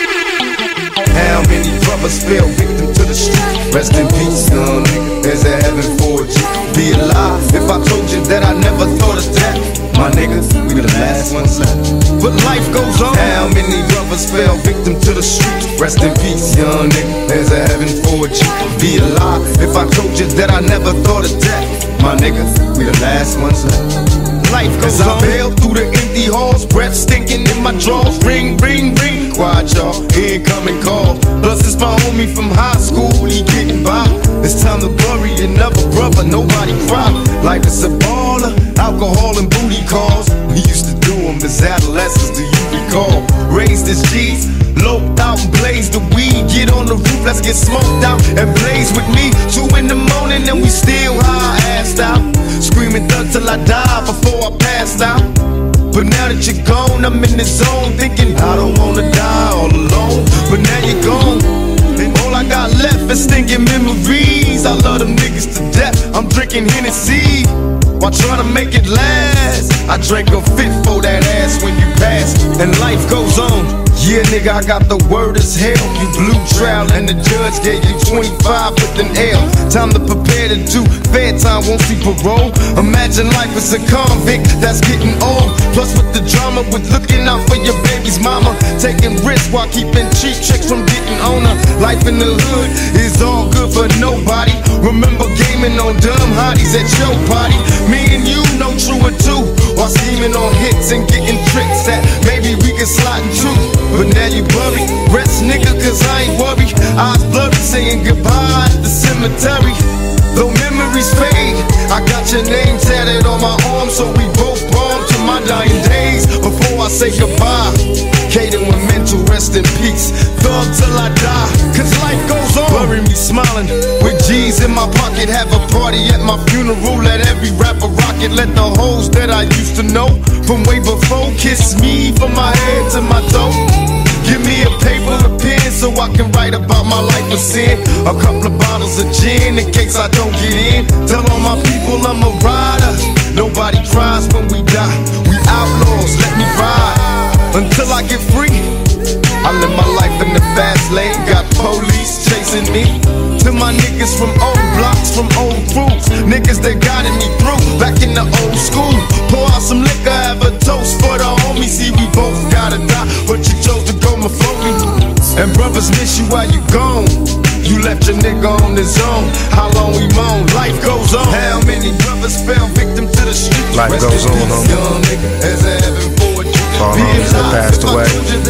S3: How many brothers fell victim to the street? Rest in peace, young nigga. There's a heaven for you. Be alive if I told you that I never thought of that. My niggas, we the last ones left. But life goes on. How many brothers fell victim to the street? Rest in peace, young nigga. There's a heaven for you. Be alive if I told you that I never thought of that. My niggas, we the last ones left. Life goes on. I bail through the empty halls, breath stinking in my drawers. Ring, ring, ring. Quiet, y'all. Incoming call. Plus it's my homie from high school. He getting by. It's time to bury another brother. Nobody cry. Life is a baller. Alcohol and booty calls. We used to do them as adolescents. Do you recall? Raised as G's. Loped out and blazed the weed. Get on the roof, let's get smoked out and blaze with me. 2 in the morning and we still high, assed out. Screaming thug till I die before I passed out. But now that you're gone, I'm in the zone, thinking I don't wanna die all alone. But now you're gone, and all I got left is stinking memories. I love them niggas to death. I'm drinking Hennessy while trying to make it last. I drank a fit for that ass when you pass, and life goes on. Yeah, nigga, I got the word as hell. You blew trial and the judge gave you 25 with an L. Time to prepare to do fair time, won't see parole. Imagine life as a convict that's getting old. Plus with the drama, with looking out for your baby's mama. Taking risks while keeping cheap checks from getting on her. Life in the hood is all good for nobody. Remember gaming on dumb hotties at your party. Me and you know true or two. While scheming on hits and getting tricks that maybe we can slide into. But now you buried, rest nigga, cause I ain't worried. Eyes blurry, saying goodbye at the cemetery. Though memories fade, I got your name tatted on my arm, so we both born to my dying days. Before I say goodbye, Caden with mental rest in peace. Thug till I die, cause life goes on. Bury me smiling, with G's in my pocket. Have a party at my funeral, let every rapper rock it. Let the hoes that I used to know from way before kiss me from my head to my toe. Give me a paper, a pen, so I can write about my life of sin. A couple of bottles of gin in case I don't get in. Tell all my people I'm a rider. Nobody cries when we die. We outlaws, let me ride until I get free. I live my life in the fast lane. Got police chasing me. To my niggas from old blocks, from old crews. Niggas that guided me through back in the old school. Pour out some liquor, have a toast for the homies. See, we both gotta die, but you chose to go before me. And brothers miss you while you gone. You left your nigga on his own. How long we moan? Life goes on. How many brothers fell victim to the street?
S1: Life goes on, homie.
S3: Young nigga, as a heaven for you.
S1: All homies that passed away.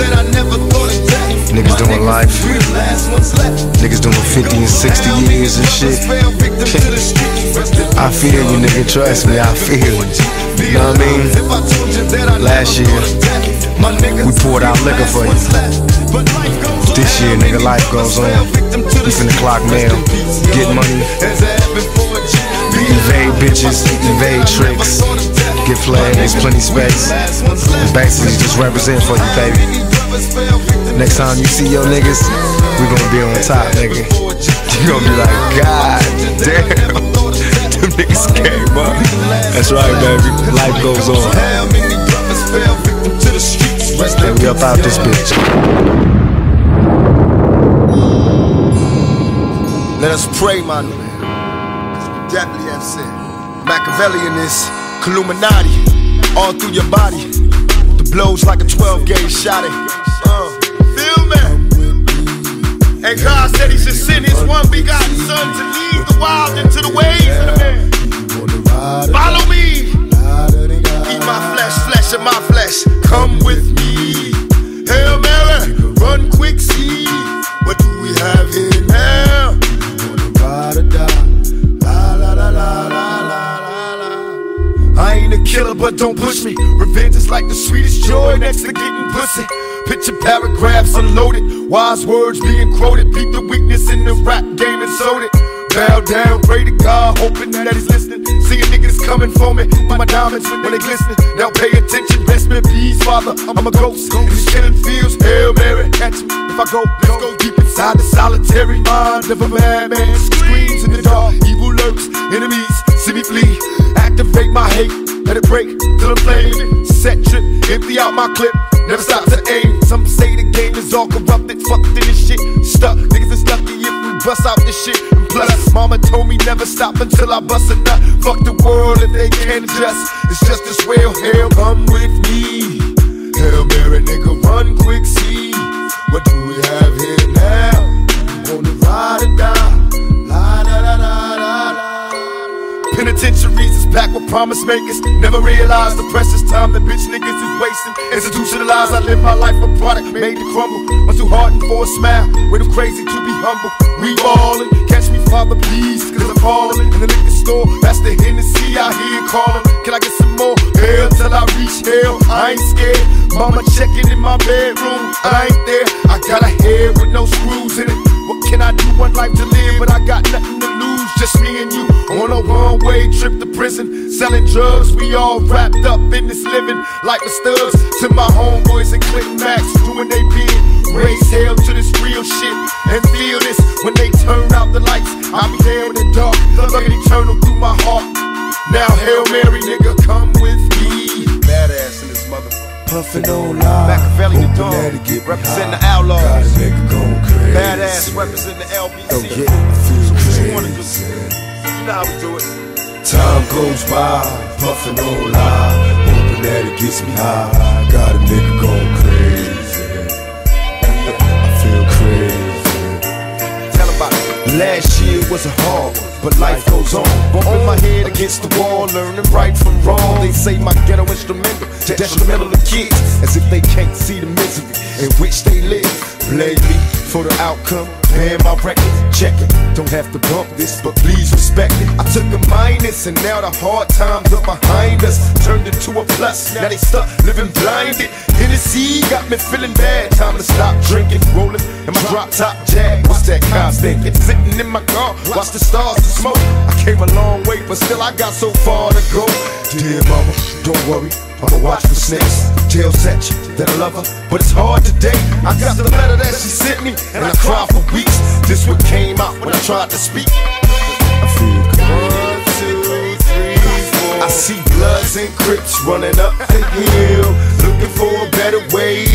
S1: Niggas doing life. Niggas doing 50 and 60 years and shit. I feel you, nigga. Trust me, I feel you. You know what I mean? Last year, we poured out liquor for you. This year, nigga, life goes on. We finna clock mail, get money, evade bitches, evade tricks, get flags, plenty space, and basically just represent for you, baby. Next time you see your niggas, we gonna be on top, nigga. You gonna be like, God damn, them niggas came up. That's right, baby. Life goes on. And we up out this bitch.
S3: Let us pray, my nigga. Definitely have sin. Machiavellian is Illuminati all through your body. The blows like a 12-gauge shot. Feel me? And God said He should send His one begotten Son to lead the wild into the ways of the man. Follow me. Eat my flesh, flesh of my flesh. Come with me. Hail Mary, run quick, see. What do we have here now? the sweetest joy next to getting pussy. Picture paragraphs unloaded, wise words being quoted. Beat the weakness in the rap game and sold it. Bow down, pray to God, hoping that he's listening. Seeing niggas coming for me, my diamonds when they glistening. Now pay attention, rest in peace, Father. I'm a ghost, these killing fields, Hail Mary, catch me. If I go, let's go deep inside the solitary mind of a madman. Screams in the dark, evil lurks, enemies see me flee. Activate my hate, let it break till I'm flaming. Set trip, empty out my clip, never stop to aim. Some say the game is all corrupted, fucked in this shit. Stuck, niggas is lucky if we bust out this shit. And plus, mama told me never stop until I bust a nut. Fuck the world if they can't adjust. It's just as well, hell, come with me. Hail Mary, nigga, run quick, see. What do we have here now? You wanna ride or die? La da da da da da. Penitentiaries is packed with promise makers. Never realized the precious time that bitch niggas is wasting. Institutionalized, I live my life a product made to crumble. I'm too hardened for a smile, way too crazy to be humble. We ballin', catch me, Father, please, cause I'm falling. In the liquor store, that's the Hennessy I hear calling. Can I get some more? Hell till I reach hell, I ain't scared. Mama checking in my bedroom, I ain't there. I got a head with no screws in it. What can I do? One life to live, but I got nothing to lose. Just me and you on a one-way trip to prison. Selling drugs, we all wrapped up in this living. Like the studs to my homeboys and Clinton Max, doing they bid. Raise hell to this real shit and feel this. When they turn out the lights, I'll be there in the dark, looking eternal through my heart. Now Hail Mary, nigga, come with me. Badass in this motherfucker.
S1: Puffin' on live,
S3: Machiavelli the
S1: hoping
S3: Dawn,
S1: that it get me
S3: represent
S1: high.
S3: the Outlaws.
S1: Got a nigga going crazy.
S3: Badass represent the LBC.
S1: Oh yeah, I feel
S3: What you wanna do?
S1: crazy.
S3: You know how we do it.
S1: Time goes by, puffin' on live, hoping that it gets me high. Got a nigga going crazy. I feel crazy.
S3: Tell 'em about it.
S1: Last year was a hard one, but life goes on. Bumping my head against the wall, learning right from wrong. They say my ghetto instrumental, detrimental to kids, as if they can't see the misery in which they live. Blame me for the outcome, paying my record, check it. Don't have to bump this, but please respect it. I took a minus, and now the hard times are behind us. Turned into a plus, now they stuck living blinded. Hennessy got me feeling bad, time to stop drinking. Rolling in my drop top Jag, what's that cop thinking? Sitting in my car, watch the stars and smoke. I came a long way, but still I got so far to go. Dear mama, don't worry, I'ma watch for snakes. Tell Satch that I love her, but it's hard today. I got the letter that she sent me, and I cried for weeks. This what came out when I tried to speak. I feel good. 1, 2, 3, 4. I see Bloods and Crips running up the hill, looking for a better way.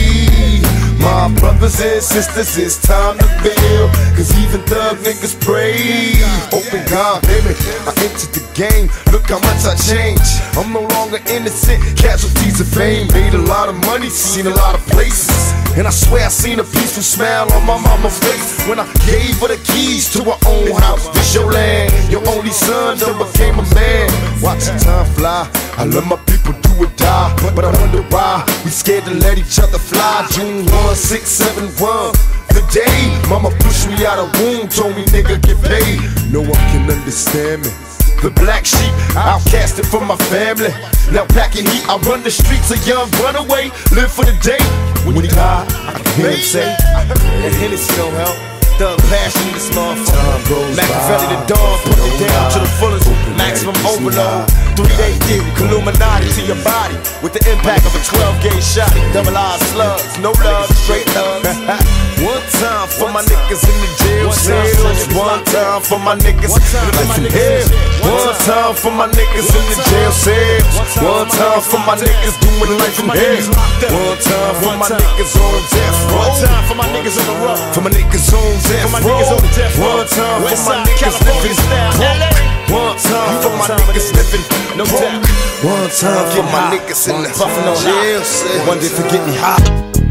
S1: My brothers and sisters, it's time to build, cause even thug niggas pray. Open God, baby, I entered the game, look how much I changed. I'm no longer innocent, casualties of fame. Made a lot of money, seen a lot of places, and I swear I seen a peaceful smile on my mama's face when I gave her the keys to her own house. This your land, your only son done became a man. Watching time fly, I love my people, do or die, but I wonder why we scared to let each other fly. June 1, 671, the day mama pushed me out of womb, told me nigga get paid. No one can understand me. The black sheep, outcasted from my family. Now packing heat, I run the streets, a young runaway, live for the day. When he died, I can hear him say, and Hennessy don't help. Thug passion in this motherfucker. Machiavelli the Dawn, put it down to the fullest. Maximum overload. 3-day theory, Illuminati to your body with the impact of a 12-gauge shot. Double-eyed slugs, no love, straight love. One time for my niggas in the jail cells. One time for my niggas in hell. One time for my niggas in the jail cells. One time for my niggas doing life in hell. One time for my niggas on death row.
S7: One time for my niggas on the road.
S1: For my niggas on death row. One time for my niggas living broke. One time for my niggas living no doubt. One time for my niggas in the jail cell. One day forget me hot.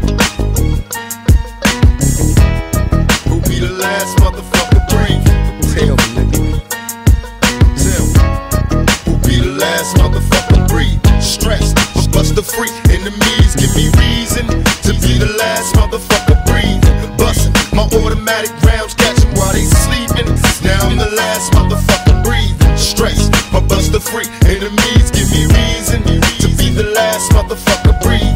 S1: Who be the last motherfucker breathing? Tell me, nigga. Tell me. Who be the last motherfucker breathing? Stressed, but buster free. Enemies give me reason to be the last motherfucker breathing. Bustin' my automatic rounds, catch 'em while they sleeping. Now I'm the last motherfucker breathing. Stressed, but buster free. Enemies give me reason to be the last motherfucker breathing.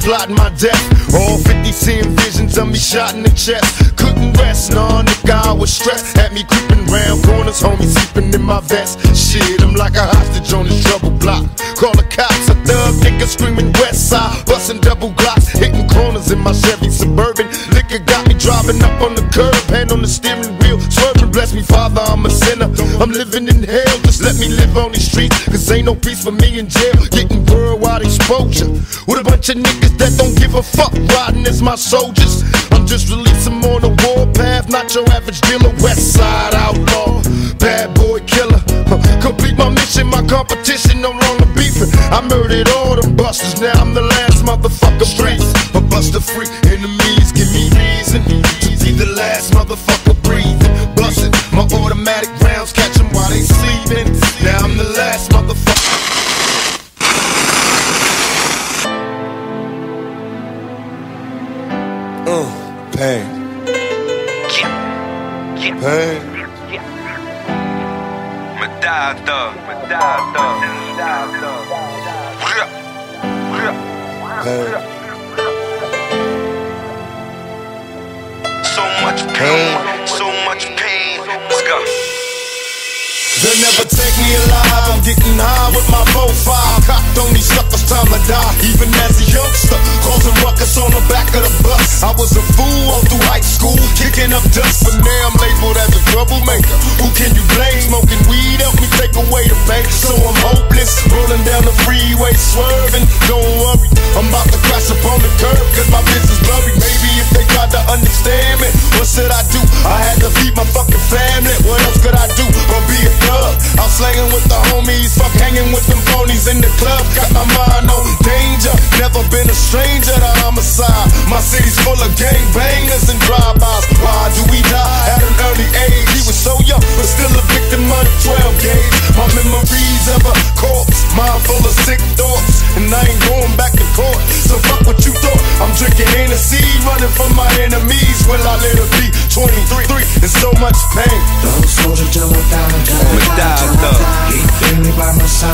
S3: plotting my death. All 50 seeing visions of me shot in the chest. Couldn't rest, nah, nigga, I was stressed. Had me creeping round corners, homie sleeping in my vest. Shit, I'm like a hostage on this trouble block. Call the cops, a thug nigga screaming west side. Busting double glocks, hitting corners in my Chevy Suburban. Liquor got me driving up on the curb, hand on the steering wheel, swerving. Bless me, Father, I'm a sinner. I'm living in hell, just let me live on these streets. Cause ain't no peace for me in jail. Getting worldwide exposure with a bunch of niggas that don't give a fuck, riding as my soldiers. I'm just releasing them on the warpath, not your average dealer. West side outlaw, bad boy killer. Complete my mission, my competition no longer beefing. I murdered all them busters, now I'm the last motherfucker free. A buster free, enemies give me reason to be the last motherfucker breathing. Bustin' my automatic rounds, catch them while they sleeping. Now I'm the last motherfucker. Pain. Pain.
S2: So much pain, so much pain. Let's go.
S3: They'll never take me alive, I'm getting high with my 4-5. Cocked on these suckers, time to die. Even as a youngster, causing ruckus on the back of the bus. I was a fool all through high school, kicking up dust. But now I'm labeled as a troublemaker. Who can you blame? Smoking weed help me take away the pain. So I'm hopeless, rolling down the freeway, swerving. Don't worry, I'm about to crash up on the curb, cause my business blurry. Maybe if they tried to understand me, what should I do? I had to feed my fucking family. What else could I do but be a thug? I'm slanging with the homies, fuck hanging with them ponies in the club. Got my mind on danger, never been a stranger to homicide. My city's full of gangbangers and drive-bys. Why do we die at an early age? He was so young, but still a victim of the 12 gauge. My memories of a corpse, mind full of sick thoughts, and I ain't going back to court. So fuck what you thought. I'm drinking Hennessy, running from my enemies. Will I let it be 23 and so much pain?
S5: Don't soldier till I die. Keep me by my side,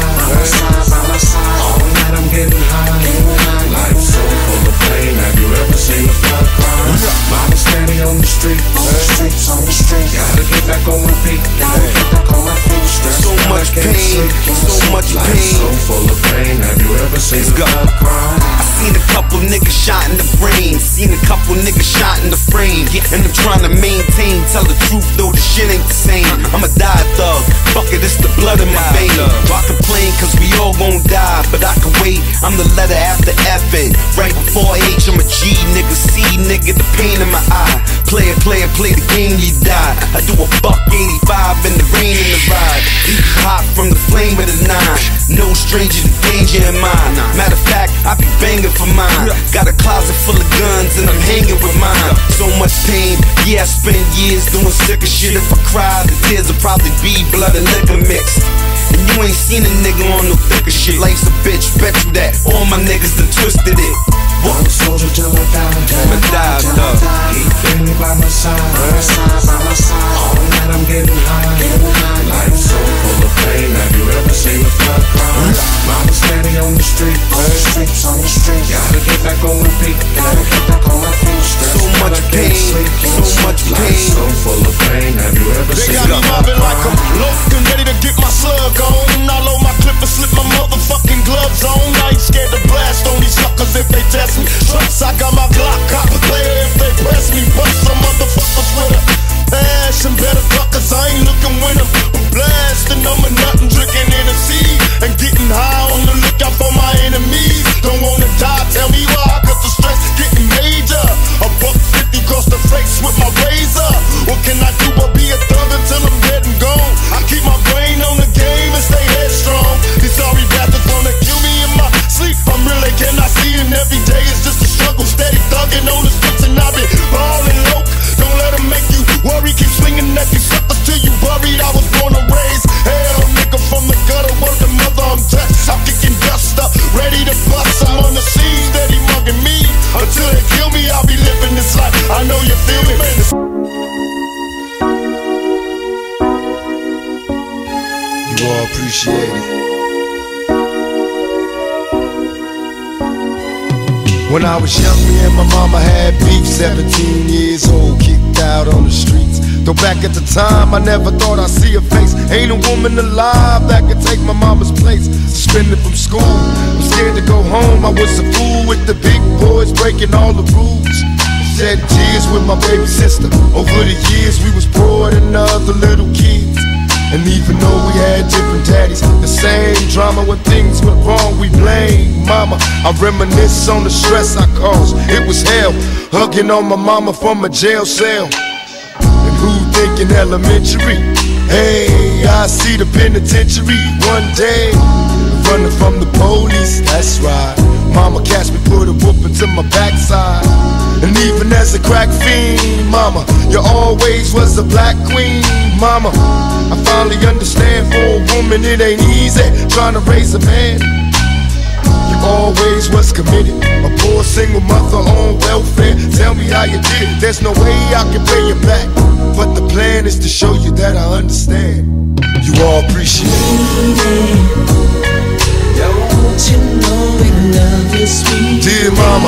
S5: all night I'm getting high. Life's so full of pain. Have you ever seen a flood cry? Mama standing on the street, on the street. Gotta get back on my feet, gotta get back on my feet.
S2: So much pain, so much pain.
S5: So full of pain. Have you ever seen a flood cry?
S2: I seen a couple niggas shot in the brain, seen a couple niggas shot in the frame, and I'm trying to maintain. Tell the truth though, the shit ain't the same. I'm a die thug, fuck it, it's the blood in my vein. I complain cause we all gon' die, but I can wait. I'm the letter after F and right before H. I'm a G, nigga, C, nigga, the pain in my eye. Player, play the game, you die. I do a buck 85 in the rain and the ride. Eat hot from the flame of the 9. No stranger to danger in mine. Matter of fact, I be banging for mine. Got a closet full of guns and I'm hanging with mine. So much pain, yeah, I spent years doing sicker shit. If I cried, the tears would probably be blood and liquor mixed. And you ain't seen a nigga on no thicker shit. Life's a bitch, bet you that all my niggas done twisted it.
S5: Don't soldier till I die. Keep me by my side, all night I'm getting high. Life's so full of pain. Have you ever seen a flood cry? Mama standing on the street, on the street. Gotta get back on my feet, gotta get back on my feet.
S2: So much pain, so much pain.
S5: So full of pain. Have you ever
S3: They
S5: seen
S3: got me mobbing like I'm locked and ready to get my slug on. I load my clip and slip my motherfucking gloves on. I ain't scared to blast on these suckers if they test me. Trust, I got my Glock, cop a player if they press me. Bust some motherfuckers with a passion. Better fuckers, I ain't looking with them. I'm blasting them with nothing, drinking Hennessy and getting high on the lookout for my enemies. Don't wanna die, tell me why, cause the stress getting major. A buck 50 across the face with my razor. What can I do but be a thug until I'm dead and gone? I keep my brain on the game and stay headstrong. These sorry bastards wanna kill me in my sleep. I'm really cannot see, and every day is just a struggle. Steady thugging on the streets and I been ballin' low. Don't let them make you worry. Keep swinging at these suckers till you buried. I was born and raised hell, nigga from the gutter. Word to mother, I'm touched. I'm kicking dust up, ready to bust. I'm on the scene, steady mugging me. Until they kill me, I'll be living this life. I know you feel me. You all appreciate it. When I was young, me and my mama had beef. 17 years old, kicked out on the streets. Though back at the time, I never thought I'd see her face. Ain't a woman alive that could take my mama's place. Suspended from school, I'm scared to go home. I was a fool with the big boys, breaking all the rules. Shed tears with my baby sister. Over the years, we was poor than other little kids. And even though we had different daddies, the same drama when things went wrong, we blame mama. I reminisce on the stress I caused. It was hell, hugging on my mama from a jail cell. And who thinking elementary? Hey, I see the penitentiary one day. Running from the police, that's right. Mama catch me, put a whooping to my backside. And even as a crack fiend, mama, you always was a black queen, mama. I finally understand, for a woman it ain't easy trying to raise a man. You always was committed, a poor single mother on welfare. Tell me how you did it, there's no way I can pay you back. But the plan is to show you that I understand. You all appreciate it.
S5: Don't you know we love you, sweet
S3: dear mama.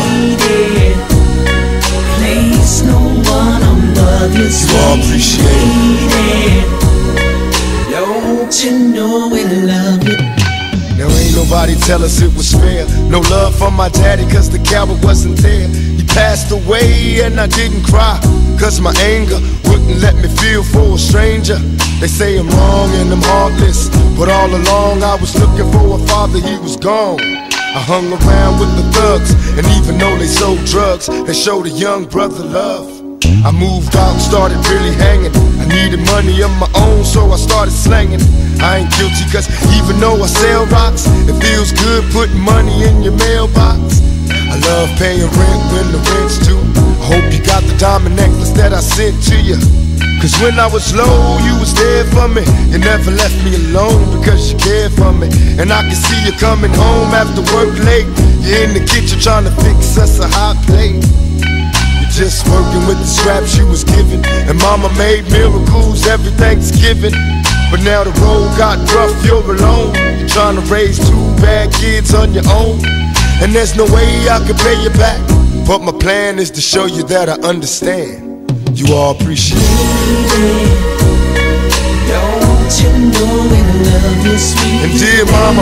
S5: Place no one above you, sweet.
S3: You all appreciate it.
S5: Don't you know we love you?
S3: Now ain't nobody tell us it was fair. No love from my daddy cause the coward wasn't there. He passed away and I didn't cry, cause my anger wouldn't let me feel for a stranger. They say I'm wrong and I'm heartless, but all along I was looking for a father, he was gone. I hung around with the thugs, and even though they sold drugs, they showed a young brother love. I moved out, started really hanging. I needed money of my own, so I started slanging. I ain't guilty cause even though I sell rocks, it feels good putting money in your mailbox. I love paying rent when the rent's due. I hope you got the diamond necklace that I sent to you. Cause when I was low, you was there for me. You never left me alone because you cared for me. And I can see you coming home after work late. You're in the kitchen trying to fix us a hot plate. You're just working with the scraps you was given. And mama made miracles every Thanksgiving. But now the road got rough, you're alone. You're trying to raise two bad kids on your own. And there's no way I can pay you back. But my plan is to show you that I understand. You all appreciate it.
S5: Don't you know we love you, sweet.
S3: And dear mama,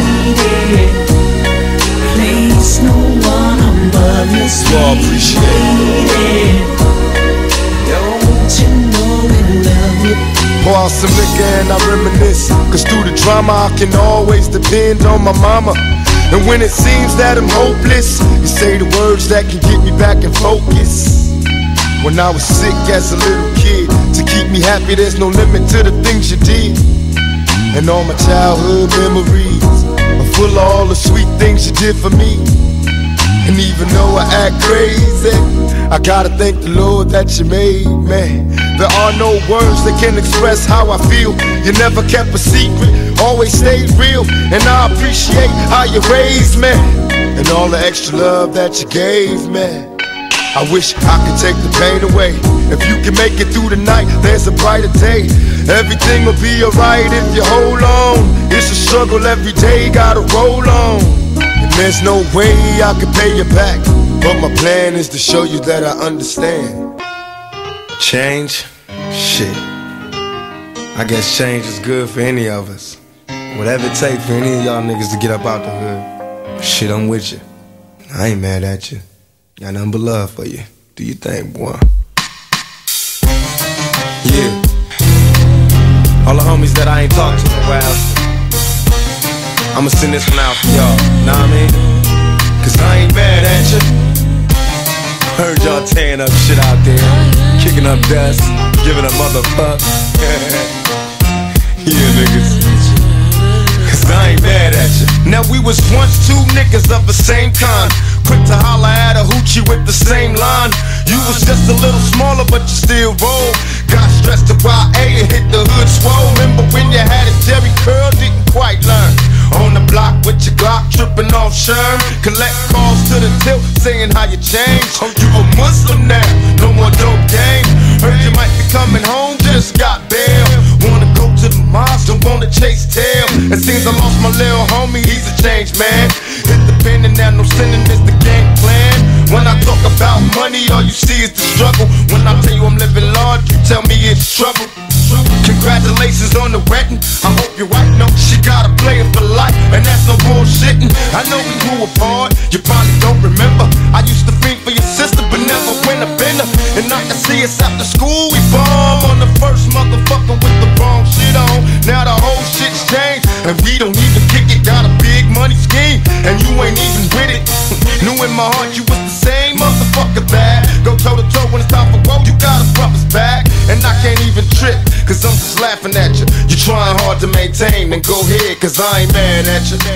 S5: place no one above you, sweet.
S3: You all appreciate it.
S5: Don't you know we love you?
S3: Pour out some liquor and I reminisce, cause through the drama I can always depend on my mama. And when it seems that I'm hopeless, you say the words that can get me back in focus. When I was sick as a little kid, to keep me happy there's no limit to the things you did. And all my childhood memories are full of all the sweet things you did for me. And even though I act crazy, I gotta thank the Lord that you made me. There are no words that can express how I feel. You never kept a secret, always stayed real. And I appreciate how you raised me, and all the extra love that you gave me. I wish I could take the pain away. If you can make it through the night, there's a brighter day. Everything will be alright if you hold on. It's a struggle every day, gotta roll on. And there's no way I can pay you back, but my plan is to show you that I understand. Change? Shit. I guess change is good for any of us. Whatever it takes for any of y'all niggas to get up out the hood. Shit, I'm with you. I ain't mad at you. Got nothing but love for you. Do you think, boy? Yeah. All the homies that I ain't talked to in a while, I'ma send this one out for y'all, know what I mean? Cause I ain't mad at you. Heard y'all tearing up shit out there, kicking up dust, giving a motherfuck. Yeah, niggas. Cause I ain't mad at you. Now we was once two niggas of the same kind, quick to holler at a hoochie with the same line. You was just a little smaller, but you still roll. Got stressed to YA and hit the hood swole. Remember when you had a Jerry curl, didn't quite learn. On the block with your Glock, tripping off Sherm. Collect calls to the tilt, saying how you changed. Oh, you a Muslim now, no more dope game. Heard you might be coming home, just got bail. Wanna go to the mosque, don't wanna chase tail. It seems I lost my little homie, he's a changed man. Hit the pen and now no sinning is the game plan.
S1: When I talk about money, all you see is the struggle. When I tell you I'm living large, you tell me it's trouble. Congratulations on the wedding. I hope your wife knows she got a player for life, and that's no bullshitting. I know we grew apart, you probably don't remember. I used to think for your sister, but never went up in her. And I can see us after school, we bomb on the first motherfucker with the wrong shit on. Now the whole shit's changed, and we don't even kick it. Got a big money scheme, and you ain't even with it. Knew in my heart you was the same motherfucker bad. Go toe to toe when it's time for war, you got a brother's back. And I can't even trip, cause I'm just laughing at you. You trying hard to maintain, then go ahead, cause I ain't mad at you.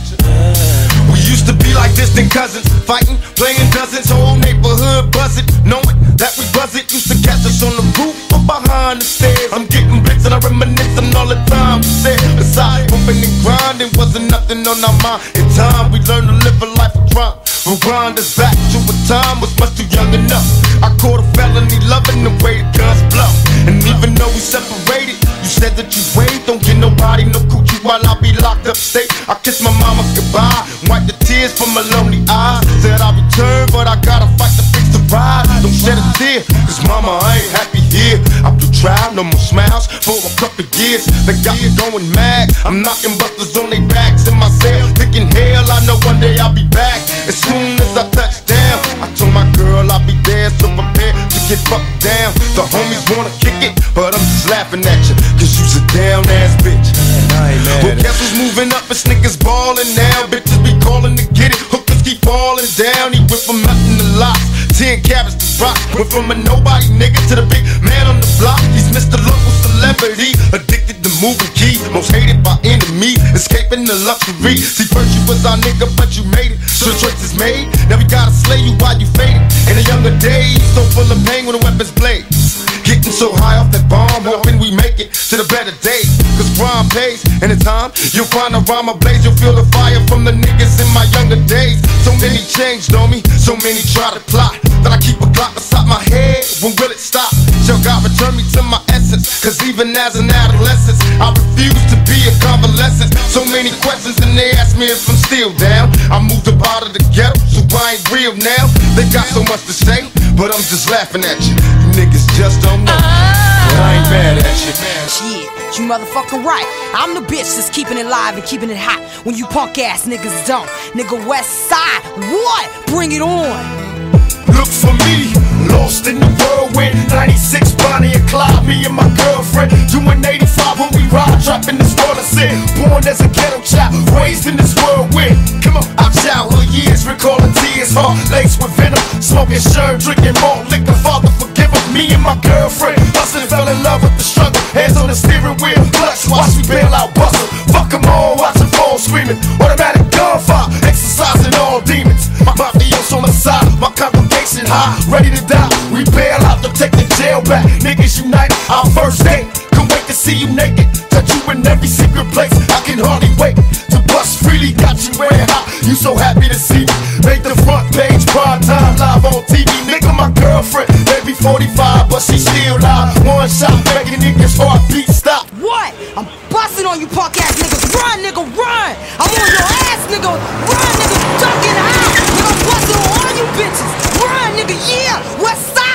S1: We used to be like distant cousins, fighting, playing dozens, whole neighborhood buzzing, knowing that we buzz it. Used to catch us on the roof or behind the stairs. I'm getting bits and I reminisce on all the time we said. Besides bumping and grinding, wasn't nothing on our mind. In time we learned to live a life of crime. Rewind us back to a time was much too young enough. I caught a felony loving the way the guns blow. And even though we separated, you said that you wait. Don't get nobody no coochie while I be locked up state. I kiss my mama goodbye, wipe the tears from my lonely eyes. Said I'll return, but I gotta fight to fix the ride. Don't shed a tear, cause mama, I ain't happy here. I'm through trial, no more smiles for a couple years. They got me going mad. I'm knocking busters on their backs in my cell, thinking hell, I know one day I'll be back. As soon as I touch down, I told my girl I'll be there, so prepare to get fucked down. The homies wanna kick it, but I'm just laughing at you, cause you's a down ass bitch. Well, guess who's moving up? It's niggas ballin' now. Bitches be calling to get it, hookers keep falling down. He went from nothing to lots, 10 carats to rock. Went from a nobody nigga to the big man on the block. He's Mr. Local Celebrity, addicted to moving keys, most hated by enemy, escaping the luxury. See, first you was our nigga, but you made it, so the choice is made. Now we gotta slay you while you faded. In the younger days, so full of pain when the weapons blaze. Getting so high off that bomb, hoping we make it to the better days. Cause crime pays, and in time, you'll find a rhyme ablaze. You'll feel the fire from the niggas in my younger days. So many changed on me, so many try to plot, that I keep a clock beside my head. When will it stop? Shall God return me to my essence? Cause even as an adolescent, I refuse to be a convalescent. So many questions and they ask me if I'm still down. I moved up out of the ghetto, so I ain't real now. They got so much to say, but I'm just laughing at you. You niggas just don't know, but I ain't mad at you.
S8: Shit, you motherfucking right. I'm the bitch that's keeping it live and keeping it hot when you punk ass niggas don't. Nigga West Side, what? Bring it on.
S1: Look for me, lost in the whirlwind. 96, Bonnie and Clyde, me and my girlfriend. Doing 85 when we ride, trapping the starters in. Born as a ghetto child, raised in this whirlwind. Come on, our childhood years, recalling tears, heart laced with venom. Smoking shirt, drinking malt liquor, Father forgive us. Me and my girlfriend, hustling, fell in love with the struggle. Hands on the steering wheel, clutch, watch me bail out, bustle. Fuck them all, watch them fall screaming. Automatic gunfire, exercising all demons. My mafioso on the side, my congregation high, ready to die. We bail out to take the jail back. Niggas unite, our first date. Can't wait to see you naked, touch you in every secret place. I can hardly wait to bust freely. Got you wearing hot, you so happy to see me. Make the front page, prime time, live on TV. Nigga, my girlfriend, maybe 45, but she still live. One shot, making niggas heartbeat stop.
S8: What? I'm busting on you punk ass niggas. Run, nigga, run. I'm on your ass, nigga. Run, nigga, ducking out. Nigga, I'm busting on all you bitches. Run, nigga, yeah. West Side,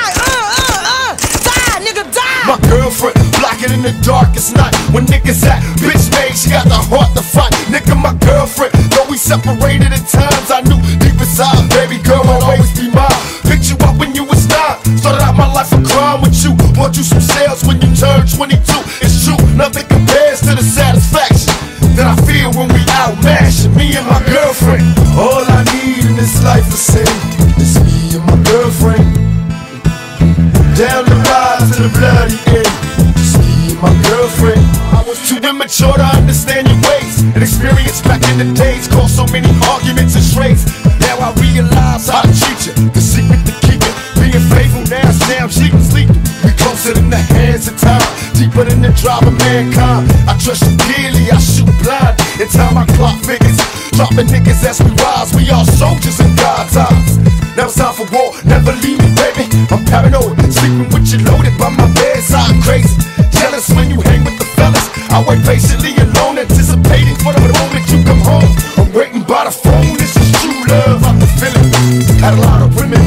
S8: die, nigga, die.
S1: My girlfriend, blocking in the darkest night. When niggas at bitch made, she got the heart to fight. Nigga, my girlfriend, though we separated at times, I knew deep inside, baby girl will always be mine. Picked you up when you was 9, started out my life of crime with you. Bought you some shells when you turned 22. It's true, nothing compares to the satisfaction that I feel when we out mashing. Me and my girlfriend, all I need in this life is sin. It's me and my girlfriend. Down the ride to the bloody end. It's me and my girlfriend. I was too immature to understand your ways, and experience back in the days caused so many arguments and strays. Now I realize how to treat you, the secret to keep it. Being faithful now, Sam, she can sleep. We closer than the hands of time, deeper than the drive of mankind. I trust you dearly, I shoot blind. In time I clock figures, dropping niggas as we rise. We all soldiers in God's eyes. Now it's time for war, never leave me, baby. I'm paranoid, sleeping with you loaded by my bedside. Crazy, jealous when you hang with the fellas. I wait patiently alone, anticipating for the moment you come home. I'm waiting by the phone, this is true love. I'm the feeling. Had a lot of women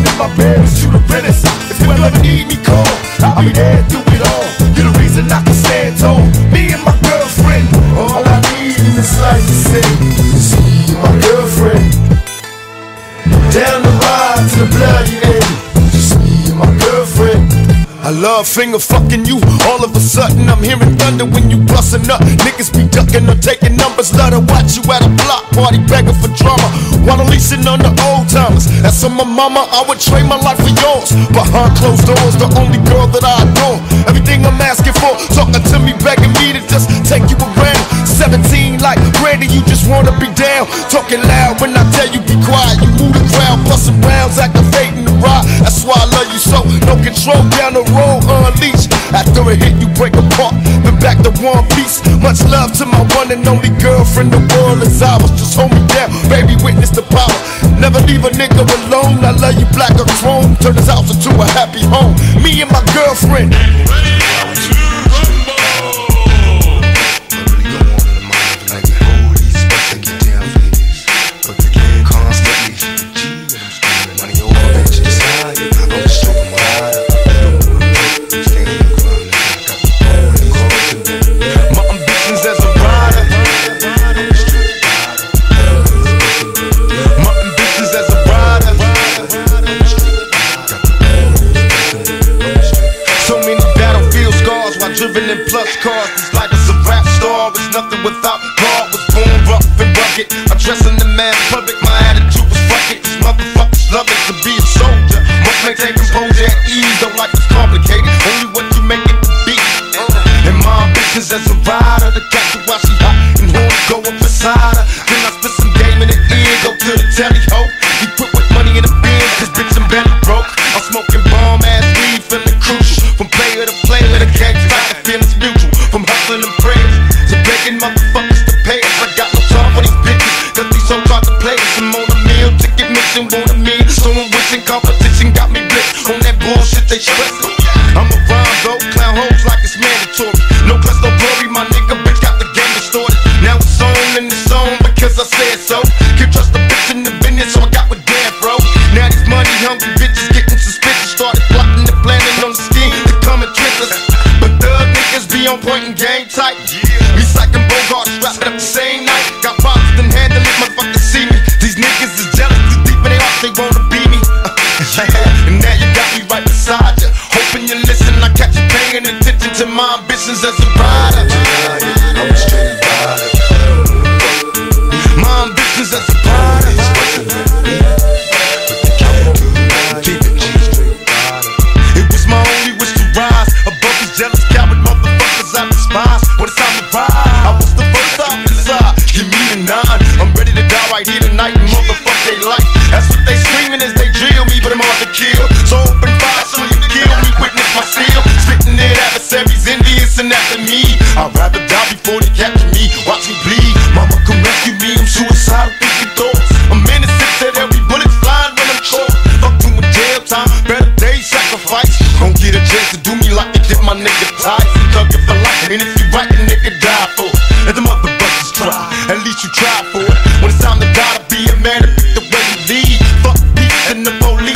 S5: I'll be there through it all. You're the reason I can stand tall. Me and my girlfriend, all I need in this life to say is me and my girlfriend. Down the ride to the bloody end, just me and my girlfriend.
S1: I love finger fucking you. All of a sudden I'm hearing thunder when you bustin' up. Niggas be ducking or taking numbers. Let her watch you at a block party begging for drama while leasing on the old timers. That's on my mama, I would trade my life for yours. Behind closed doors, the only girl that I adore. Everything I'm asking for, talking to me, begging me to just take you around. 17 like Brandy, you just wanna be down. Talking loud when I tell you be quiet. You move the crowd, bustin' rounds, activating the ride. That's why I love you so. No control down the road, unleashed. After a hit, you break apart. Been back to one piece. Much love to my one and only girlfriend. The world is ours. Just hold me down, baby. Witness the power. Never leave a nigga alone. I love you, black or chrome. Turn this house into a happy home. Me and my girlfriend. Driven in plus cars, this life is a rap star. It's nothing without God. Was born rough and rugged. I dress in the mass public. My attitude was fuck it. These motherfuckers love it to be a soldier. Must maintain composure at ease. Though life is complicated, only what you make it to be. And my ambitions as a rider, to catch her while she hot and horns go up beside her. Then I spit some game in the ear, go to the telly ho. He put with money in the bin, cause bitch I'm belly broke. I'm smoking bomb ass weed, feeling crucial. From player to player, the gang fight, feelings mutual. From hustling and prayers to begging motherfuckers to pay us. I got no time for these bitches, cause these so hard to play us. I'm on a meal, ticket mission, want a meal. So I'm wishing competition got me blitzed on that bullshit they stressing. I'm a rhyme though, clown hoes like it's mandatory. No plus no glory, my nigga bitch got the game distorted. Now it's on and it's on because I said so. Can't trust the bitch in the business, so I got with Dan, bro. Now these money hungry bitches getting suspicious. Started plotting and planning on the scheme to come and trick us. But thug niggas be on point and game tight. Me psyching Bogart, strapping up the same night. Got problems, then handle it, motherfuckers see me. These niggas is jealous, too deep in their hearts, they wanna be me. And now you got me right beside you. Hoping you listen, I catch you paying attention to my ambitions as a rider.
S5: I'm a straight rider.
S1: My ambitions as a rider. It was my only wish to rise above these jealous coward motherfuckers I despise. When it's time to ride, I was the first officer. Give me the 9. I'm ready to die right here tonight and motherfuck they life. That's what they screaming as they drill me, but I'm hard to kill. So open fire, so you kill me, witness my seal. Spitting it adversaries, envious and after me. I'd rather die before they capture me. Watch me bleed, mama come rescue me. I'm suicidal thinking thoughts. I'm innocent that every bullet's flying when I'm caught. Fuck doing jail time, better days sacrifice. Don't get a chance to do me like you did my nigga Ty. Thuggin' for life, and if you right, the nigga die for it. Let the motherfuckers try, at least you try for it. When it's time to die, to be a man, to pick the way you lead. Fuck peace and the police.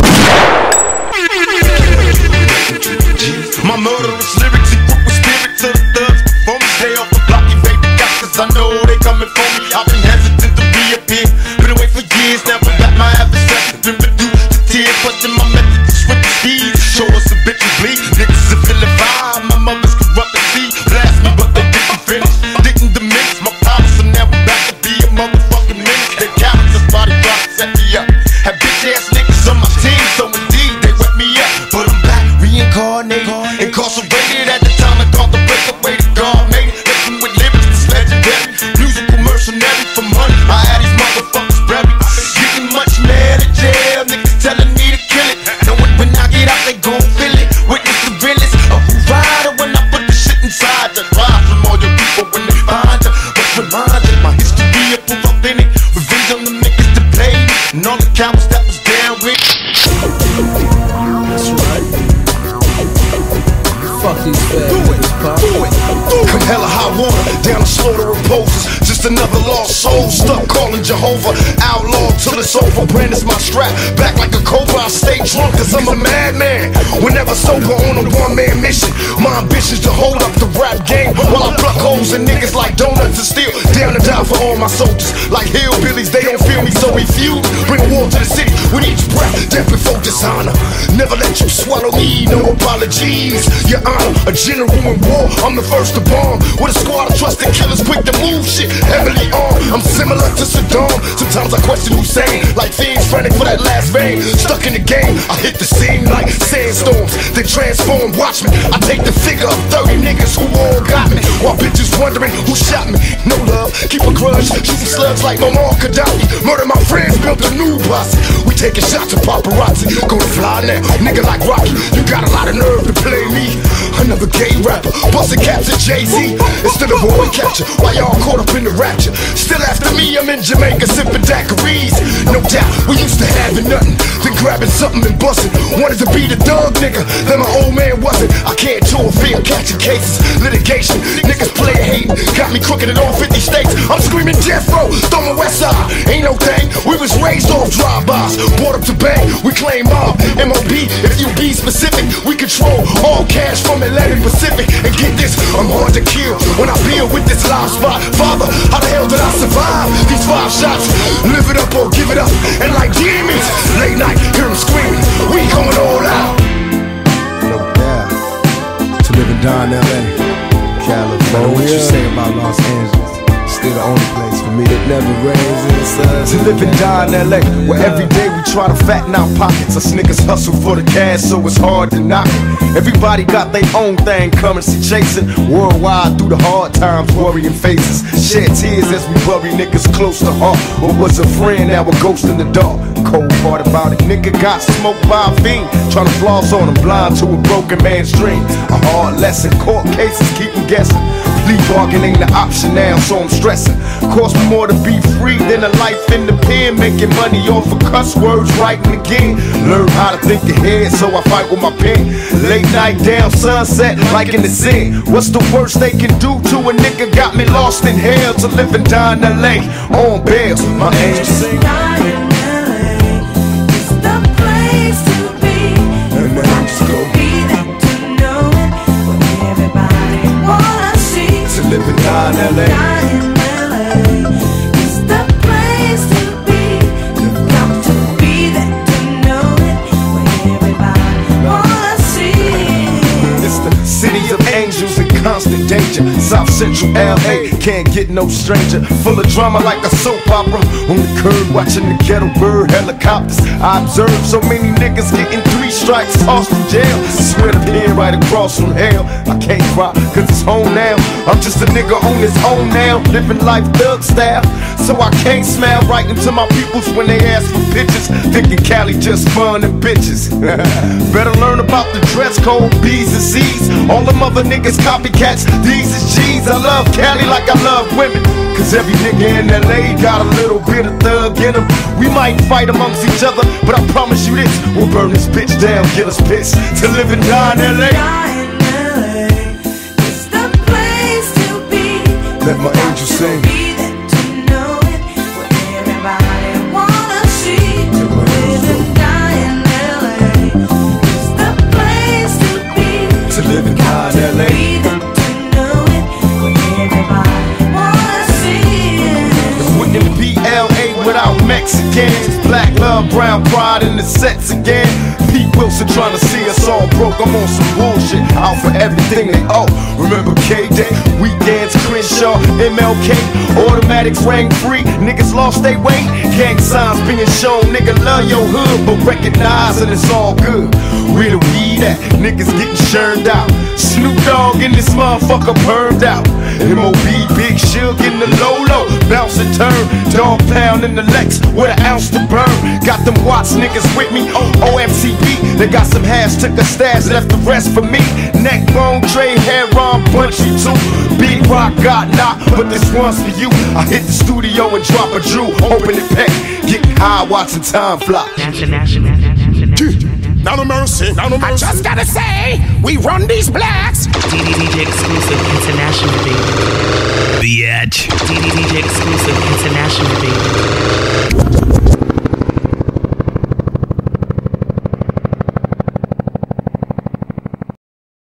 S1: My murderous lyrics equip with spirit to the thugs before me. Stay off the block, evade the cops, cause I know they coming for me. I've been hesitant to reappear, been away for years. Now I'm back, my adversary been reduced to tears. Questing my methods with the speed. Show us a bitch and bleed. Niggas are feeling vibe. My mother's corrupt and see. Blast me, but they didn't finish. Didn't diminish my power, so now I'm back to be a motherfucking menace. They cowards, that's why they try to set me up. Have bitch ass niggas on my team, so indeed they wet me up. But I'm back, reincarnated, incarcerated at the time I called the breakaway to God made it. Living with lyrics, it's legendary. Musical mercenary for money. I had these motherfuckers buried. Getting much mad at jail, niggas telling me to kill it. Knowing when I get out, they gon' feel it. Witness the realest of who rider when I put the shit inside you. Rise from all your people when they find you. But remind you, my history of proof authentic. Revenge on the niggas that played me, and all the cowards that was down with.
S7: That's right. Fuck these fat niggas, pop.
S1: Come hella high water, down the slaughter of poses. Just another lost soul stuck calling Jehovah.
S3: Jehovah, outlaw till it's over. Brand is my strap, back like a cobra. I stay drunk cause I'm a madman. Whenever sober on a one-man mission. My ambition's to hold up the rap game while I pluck holes in niggas like donuts and steel. Down to die for all my soldiers. Like hillbillies, they don't feel me, so refuse. Bring a war to the city with each breath, death before dishonor. Never let you swallow me, no apologies. Your honor, a general in war, I'm the first to bomb. With a squad of trusted killers quick to move shit, heavily armed. I'm similar to Saddam, sometimes I question Hussein. Like fiends frantic for that last vein. Stuck in the game, I hit the scene like sandstorms. They transform, watch me, I take the figure of 30 niggas who all got me. While bitches wondering who shot me. No love, keep a grudge, shooting slugs like Muammar Gaddafi. Murder my friends, built a new posse. We taking shots at paparazzi. Gonna fly now, nigga like Rocky. You got a lot of nerve to play me. Another gay rapper, busting caps at Jay-Z. Instead of boy capture, why y'all caught up in the rapture? Still after me, I'm in Jamaica sipping daiquiris. No doubt, we used to having nothing, then grabbing something and busting. Wanted to be the dog nigga, then my old man wasn't. I can't tour fear, catching cases, litigation. Niggas play hating, got me crooked in all 50 states. I'm screaming death row, throwing west side. Ain't no thing, we was raised off drive-bys. Brought up to bang, we claim mob, MOB. If you be specific, we control all cash from Atlantic Pacific. And get this, I'm hard to kill when I build with this live spot. Father, how the hell did I survive these 5 shots? Live it up or give it up. And like demons, late night, hear them screaming. We going all out.
S1: No doubt. To live and die in LA, California. What you say about Los Angeles? Still the only place for me that never rains in the sun.
S3: To live and die in LA, where every day we try to fatten our pockets. Us niggas hustle for the cash, so it's hard to knock it. Everybody got their own thing, currency chasing. Worldwide through the hard times, worrying faces. Shed tears as we bury niggas close to heart. What was a friend, now a ghost in the dark. Cold part about it, nigga got smoked by a fiend. Trying to floss on him, blind to a broken man's dream. A hard lesson, court cases keep him guessing. Plea bargain ain't the option now, so I'm stressing. Cost me more to be free than a life in the pen. Making money off of cuss words, writing again. Learn how to think ahead, so I fight with my pen. Late night down sunset, like in the Zen. What's the worst they can do to a nigga? Got me lost in hell to live and die in LA on bail. My angel sing. Live and die in LA.
S9: It's the place to be. You've got to be there to know it. Where everybody wanna see.
S3: It's the city of angels in constant danger. South Central LA, can't get no stranger. Full of drama like a soap opera. On the curb watching the ghetto bird helicopters. I observe so many niggas getting 3 strikes, tossed in jail. Swear to pen right across from hell. I can't cry cause it's home now. I'm just a nigga on his own now, living life thug style. So I can't smile right into my peoples when they ask for pictures, thinking Cali just fun and bitches. Better learn about the dress code, B's and C's. All them other niggas copycats, these is G's. I love Cali like I love women, cause every nigga in LA got a little bit of thug in him. We might fight amongst each other, but I promise you this, we'll burn this bitch down, get us pissed. To live and die in LA. Let my angel sing.
S9: Be there to know it. Where everybody wanna see. Live and die in LA. It's the place to be.
S3: To live and die in LA.
S9: Be there to know it. Where everybody wanna see.
S3: It wouldn't be LA without Mexicans. Black love, brown pride in the sets again. Pete Wilson trying to see us all broke. I'm on some bullshit, out for everything they owe. Remember K-Day, weekends, Crenshaw, MLK, automatics rang free. Niggas lost their weight, gang signs being shown. Nigga love your hood, but recognize that it's all good. Where the weed at? Niggas getting churned out. Snoop Dogg in this motherfucker burned out. M.O.B. Big Shug in the Lolo, bounce and turn. Dog pound in the Lex with an ounce to burn. Got them Watts niggas with me, OMCB. They got some hash, took a stash, left the rest for me. Neck bone, Trey, hair on, punchy too. Big Rock got knocked, but this one's for you. I hit the studio and drop a Drew, open it pack. Getting high, watching time fly.
S10: Now no mercy, now no mercy. I just gotta say, we run these blacks.
S11: DJ exclusive international, baby.
S4: The Edge.
S11: DJ exclusive international, baby.